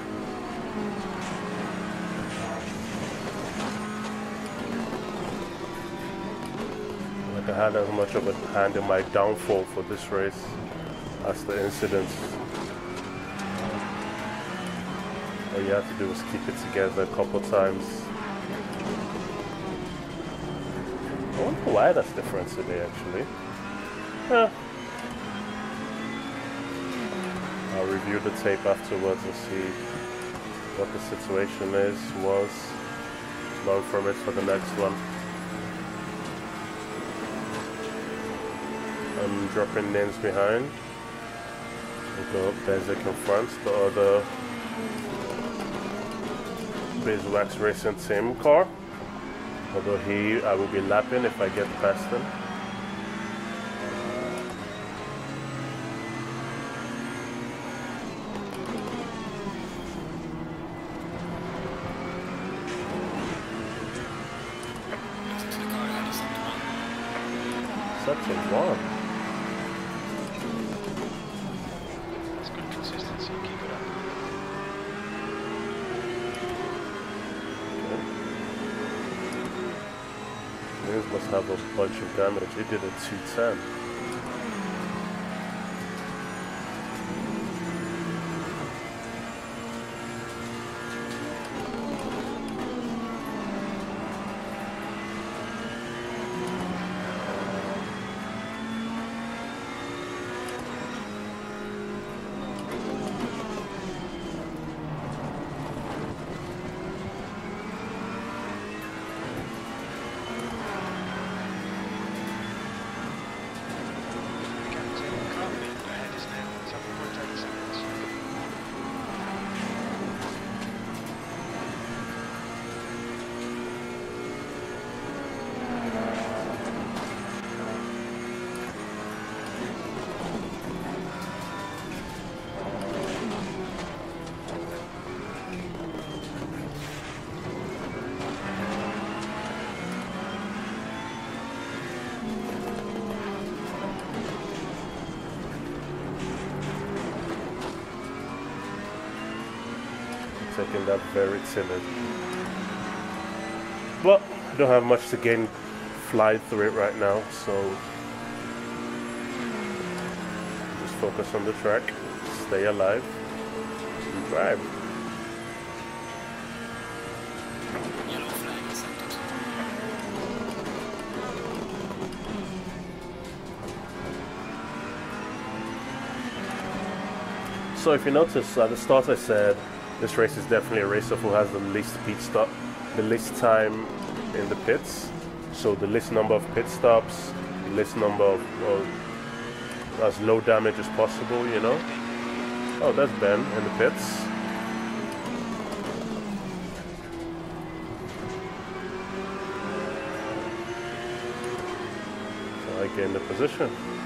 Like I had as much of a hand in my downfall for this race as the incident. All you have to do was keep it together a couple times. I wonder why that's different today, actually. Huh. I'll review the tape afterwards and see what the situation is, was, learn from it for the next one. I'm dropping names behind. We'll go up Basic in front, the other Beeswax Racing Team car. Although he, I will be lapping if I get past him. Section one. That's good consistency. Keep it up. This must have a bunch of damage. It did a two ten. Taking that very timid. But I don't have much to gain fly through it right now, so just focus on the track, stay alive, and drive. Yellow flag accepted. So if you notice, at the start I said this race is definitely a racer who has the least pit stop, the least time in the pits. So the least number of pit stops, the least number of, of as low damage as possible, you know. Oh, that's Ben in the pits. So I gain the position.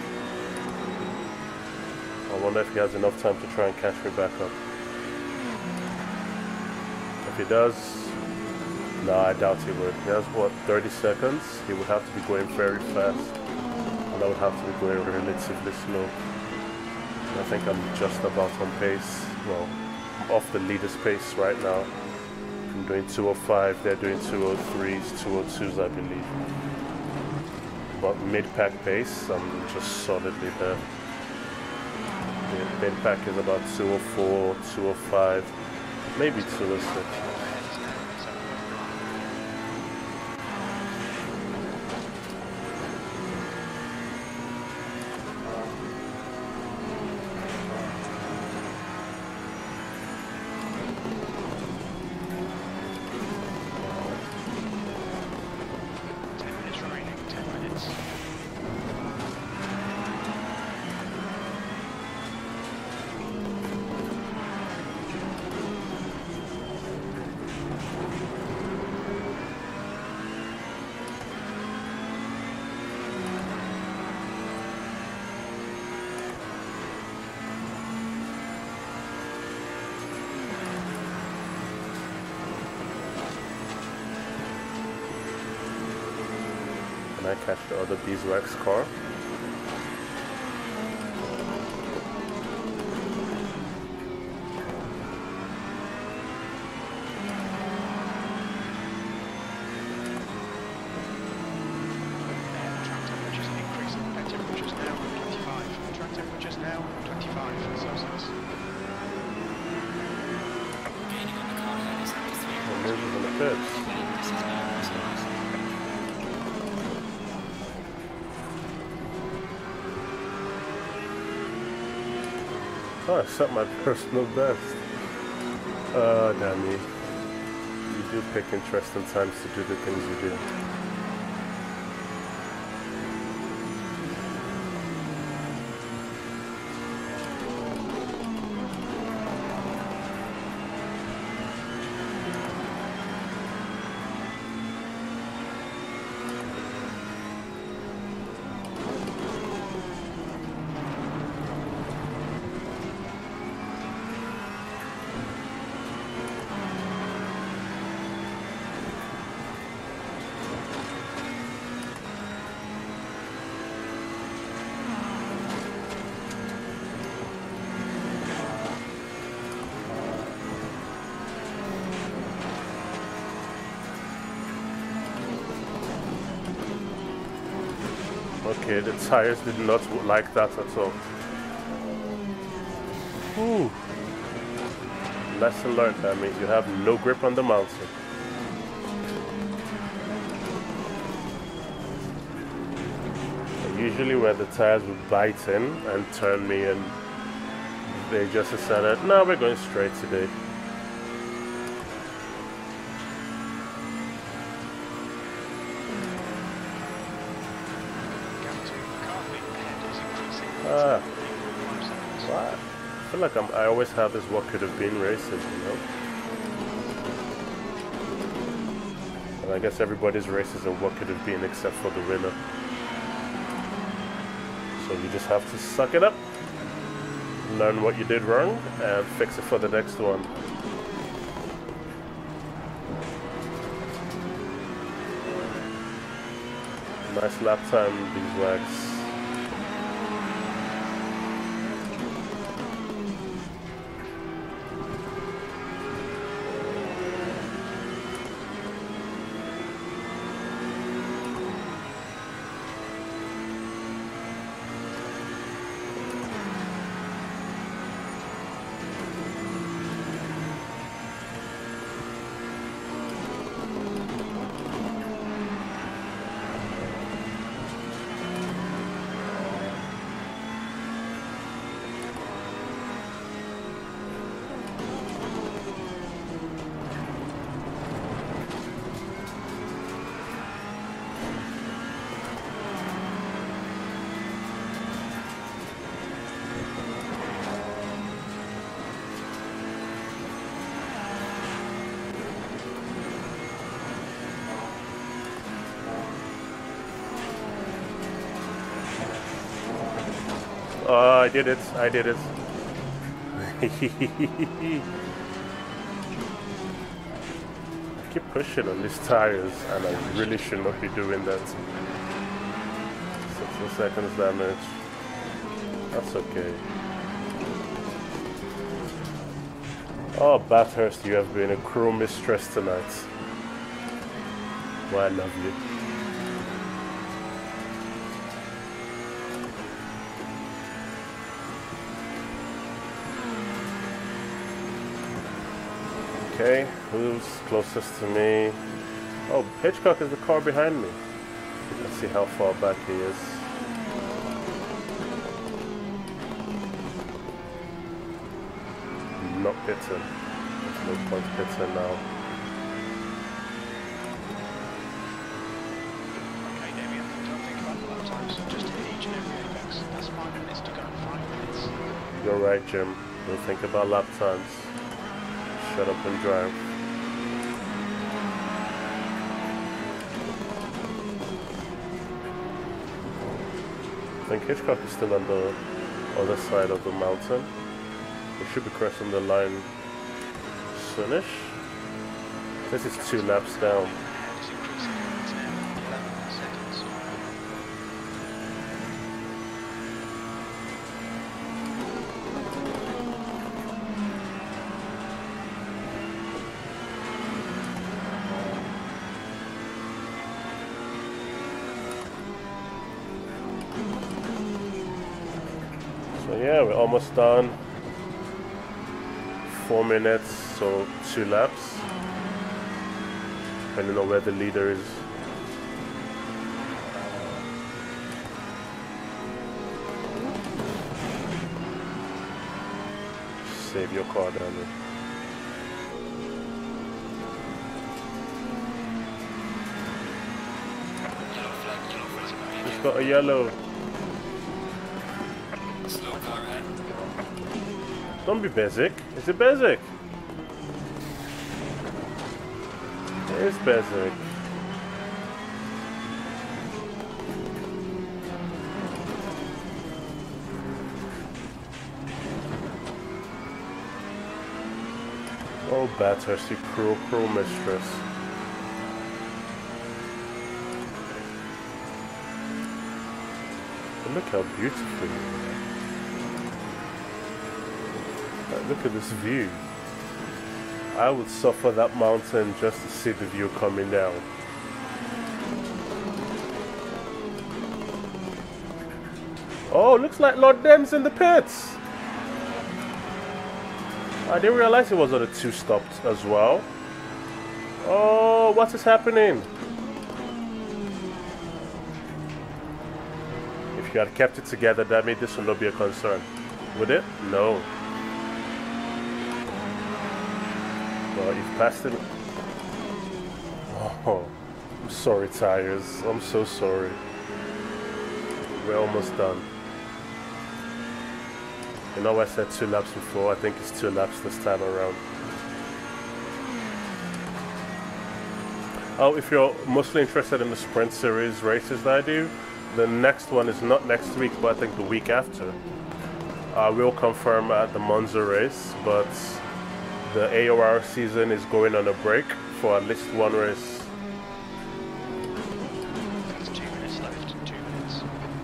I wonder if he has enough time to try and catch me back up. If he does, no, I doubt he would. He has what, thirty seconds? He would have to be going very fast, and I would have to be going relatively slow. I think I'm just about on pace. Well, off the leader's pace right now. I'm doing two oh five, they're doing two oh threes, two oh twos, I believe. But mid-pack pace, I'm just solidly there. The mid-pack is about two oh four, two oh five, maybe two oh six. I catch the other beeswax car. Oh, I set my personal best. Oh, damn you. You do pick interesting times to do the things you do. Okay, the tires did not like that at all. Ooh. Lesson learned, damn it. You have no grip on the mountain. And usually where the tires would bite in and turn me in, they just decided, no, we're going straight today. Ah, wow. I feel like I'm, I always have this what could have been races, you know? And I guess everybody's races are what could have been except for the winner. So you just have to suck it up, learn what you did wrong, and fix it for the next one. Nice lap time, beeswax. Oh, I did it. I did it. I keep pushing on these tires, and I really should not be doing that. sixteen seconds damage. That's okay. Oh, Bathurst, you have been a cruel mistress tonight. Well, I love you. Okay, who's closest to me? Oh, Hitchcock is the car behind me. Let's see how far back he is. Not pitting. There's no point pitting now. Okay, Damien, don't think about the lap times, just hit each and every apex. That's five minutes to go, five minutes. You're right, Jim. Don't think about lap times. Shut up and drive. I think Hitchcock is still on the other side of the mountain. We should be crossing the line soonish. This is two laps down. It's increasing, it's now eleven seconds. So yeah, we're almost done. Four minutes, so two laps. Depending on where the leader is. Save your car down there. Yellow flag, yellow flag. It's got a yellow. Slow car ahead. Don't be basic. Is it basic? It is basic. Oh, Bathurst, you cruel, cruel mistress. But look how beautiful you are. Look at this view. I would suffer that mountain just to see the view coming down. Oh, looks like Lord Dem's in the pits. I didn't realize it was on a two stopped as well. Oh, what is happening? If you had kept it together, that made this would not be a concern. Would it? No. Well, you've passed it. Oh, I'm sorry, tires. I'm so sorry. We're almost done. You know, I said two laps before. I think it's two laps this time around. Oh, if you're mostly interested in the sprint series races that I do, the next one is not next week, but I think the week after. I will confirm at the Monza race, but the A O R season is going on a break for at least one race. There's two minutes left, two minutes.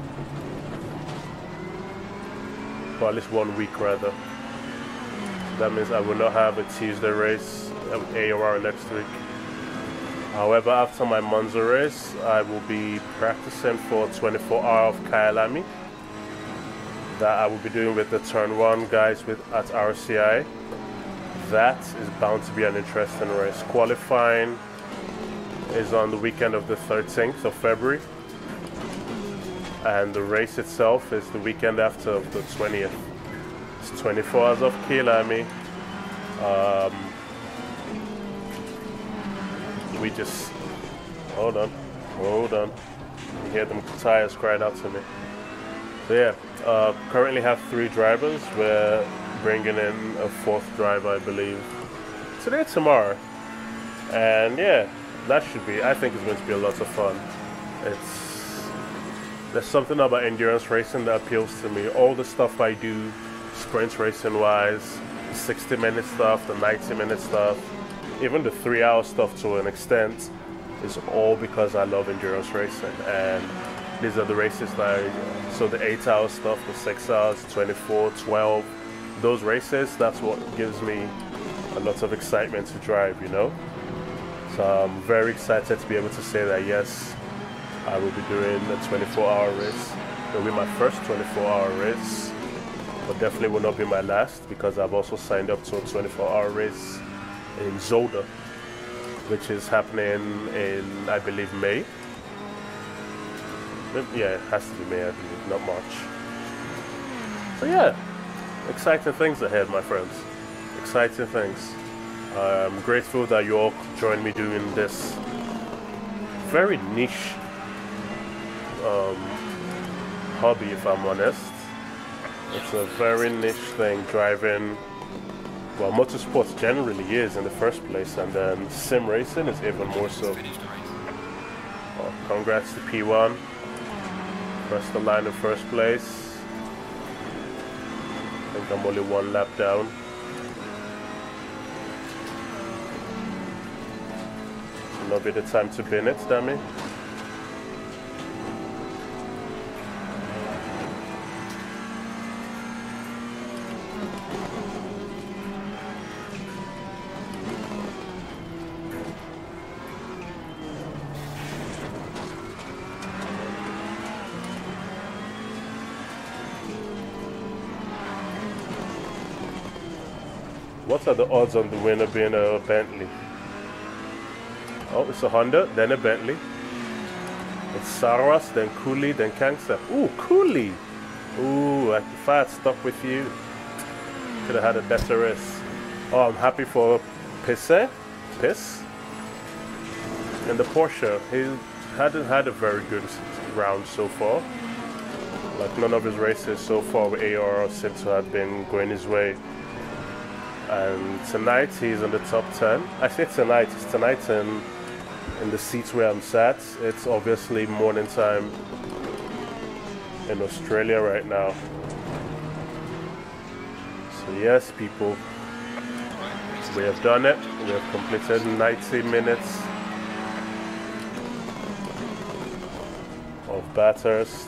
For at least one week, rather. That means I will not have a Tuesday race with A O R next week. However, after my Monza race, I will be practicing for twenty-four hour of Kyalami that I will be doing with the turn one guys with at R C I. That is bound to be an interesting race. Qualifying is on the weekend of the thirteenth of February, and the race itself is the weekend after of the twentieth. It's twenty-four hours of Kyalami. Um, we just hold on, hold on. You hear them tires crying out to me. So yeah, uh, currently have three drivers. We're bringing in a fourth driver, I believe, today or tomorrow. And yeah, that should be, I think it's going to be a lot of fun. It's There's something about endurance racing that appeals to me. All the stuff I do, sprint racing wise, sixty minute stuff, the ninety minute stuff, even the three hour stuff to an extent, is all because I love endurance racing. And these are the races that I, so the eight hour stuff, the six hours, twenty-four, twelve, those races, that's what gives me a lot of excitement to drive, you know? So I'm very excited to be able to say that yes, I will be doing a twenty-four hour race. It will be my first twenty-four hour race, but definitely will not be my last, because I've also signed up to a twenty-four hour race in Zolder, which is happening in, I believe, May. Yeah, it has to be May, I believe, not March. So yeah, exciting things ahead, my friends. Exciting things. I'm grateful that you all joined me doing this very niche um, hobby, if I'm honest. It's a very niche thing, driving. Well, motorsports generally is in the first place, and then sim racing is even more so. Oh, congrats to P one. First the line in first place. I think I'm only one lap down. Should not be the time to bin it, damn it. What are the odds on the winner being a Bentley? Oh, it's a Honda, then a Bentley. It's Saras, then Cooley, then Kangster. Ooh, Cooley! Ooh, if I had stuck with you, could have had a better race. Oh, I'm happy for Pisse, Piss. In the Porsche, he hadn't had a very good round so far. Like, none of his races so far with A R seem to have been going his way. And tonight he's in the top ten. I say tonight, it's tonight in, in the seats where I'm sat. It's obviously morning time in Australia right now. So yes, people, we have done it. We have completed ninety minutes of Bathurst.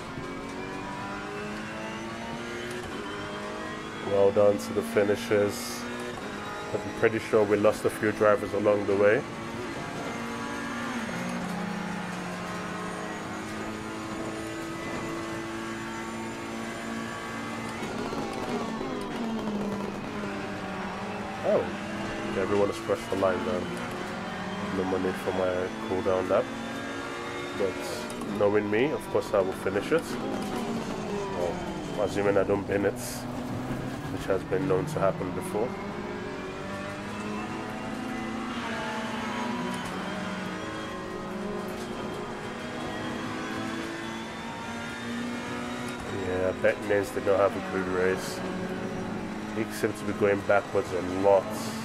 Well done to the finishers. I'm pretty sure we lost a few drivers along the way. Oh, everyone has pressed the line down. No money for my cooldown lap. But knowing me, of course I will finish it. Well, assuming I don't bin it, which has been known to happen before. Yeah, that means they don't have a good race. He seems to be going backwards a lot.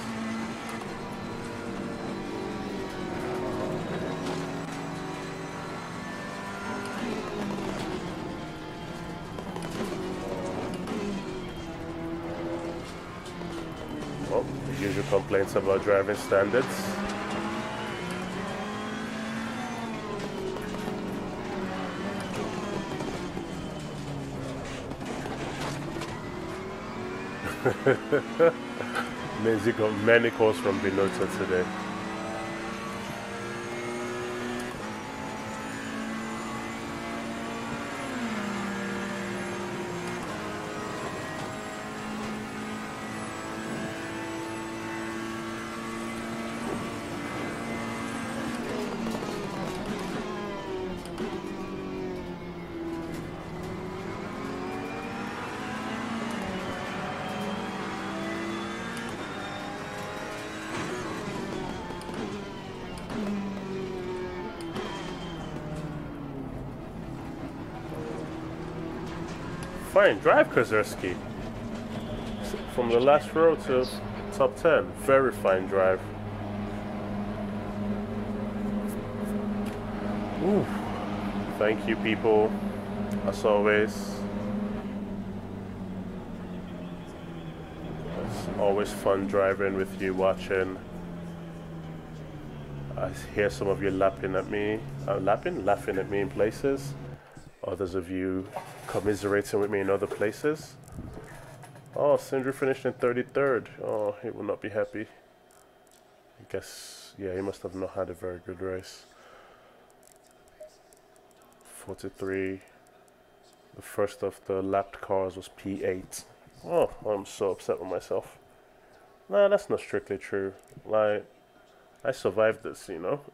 Well, the usual complaints about driving standards. Means you got many calls from Binota today. Fine drive, Kozerski. From the last row to top ten. Very fine drive. Ooh. Thank you, people. as always, it's always fun driving with you, watching. I hear some of you lapping at me, uh, lapping, laughing at me in places. Others of you commiserating with me in other places. Oh, Sindri finished in thirty-third. Oh, he will not be happy. I guess, yeah, he must have not had a very good race. forty-three. The first of the lapped cars was P eight. Oh, I'm so upset with myself. Nah, that's not strictly true. Like, I survived this, you know?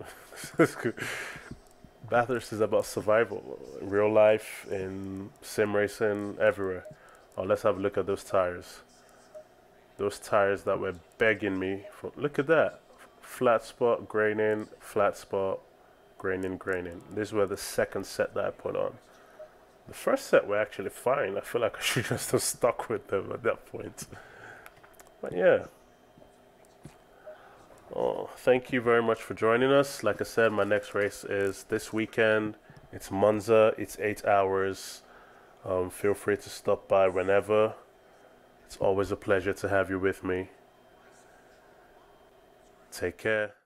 Bathurst is about survival. In real life, in sim racing, everywhere. Oh, let's have a look at those tires. Those tires that were begging me for. Look at that. Flat spot, graining, flat spot, graining, graining. These were the second set that I put on. The first set were actually fine. I feel like I should just have stuck with them at that point. But yeah. Oh, thank you very much for joining us. Like I said, my next race is this weekend. It's Monza. It's eight hours. Um, feel free to stop by whenever. It's always a pleasure to have you with me. Take care.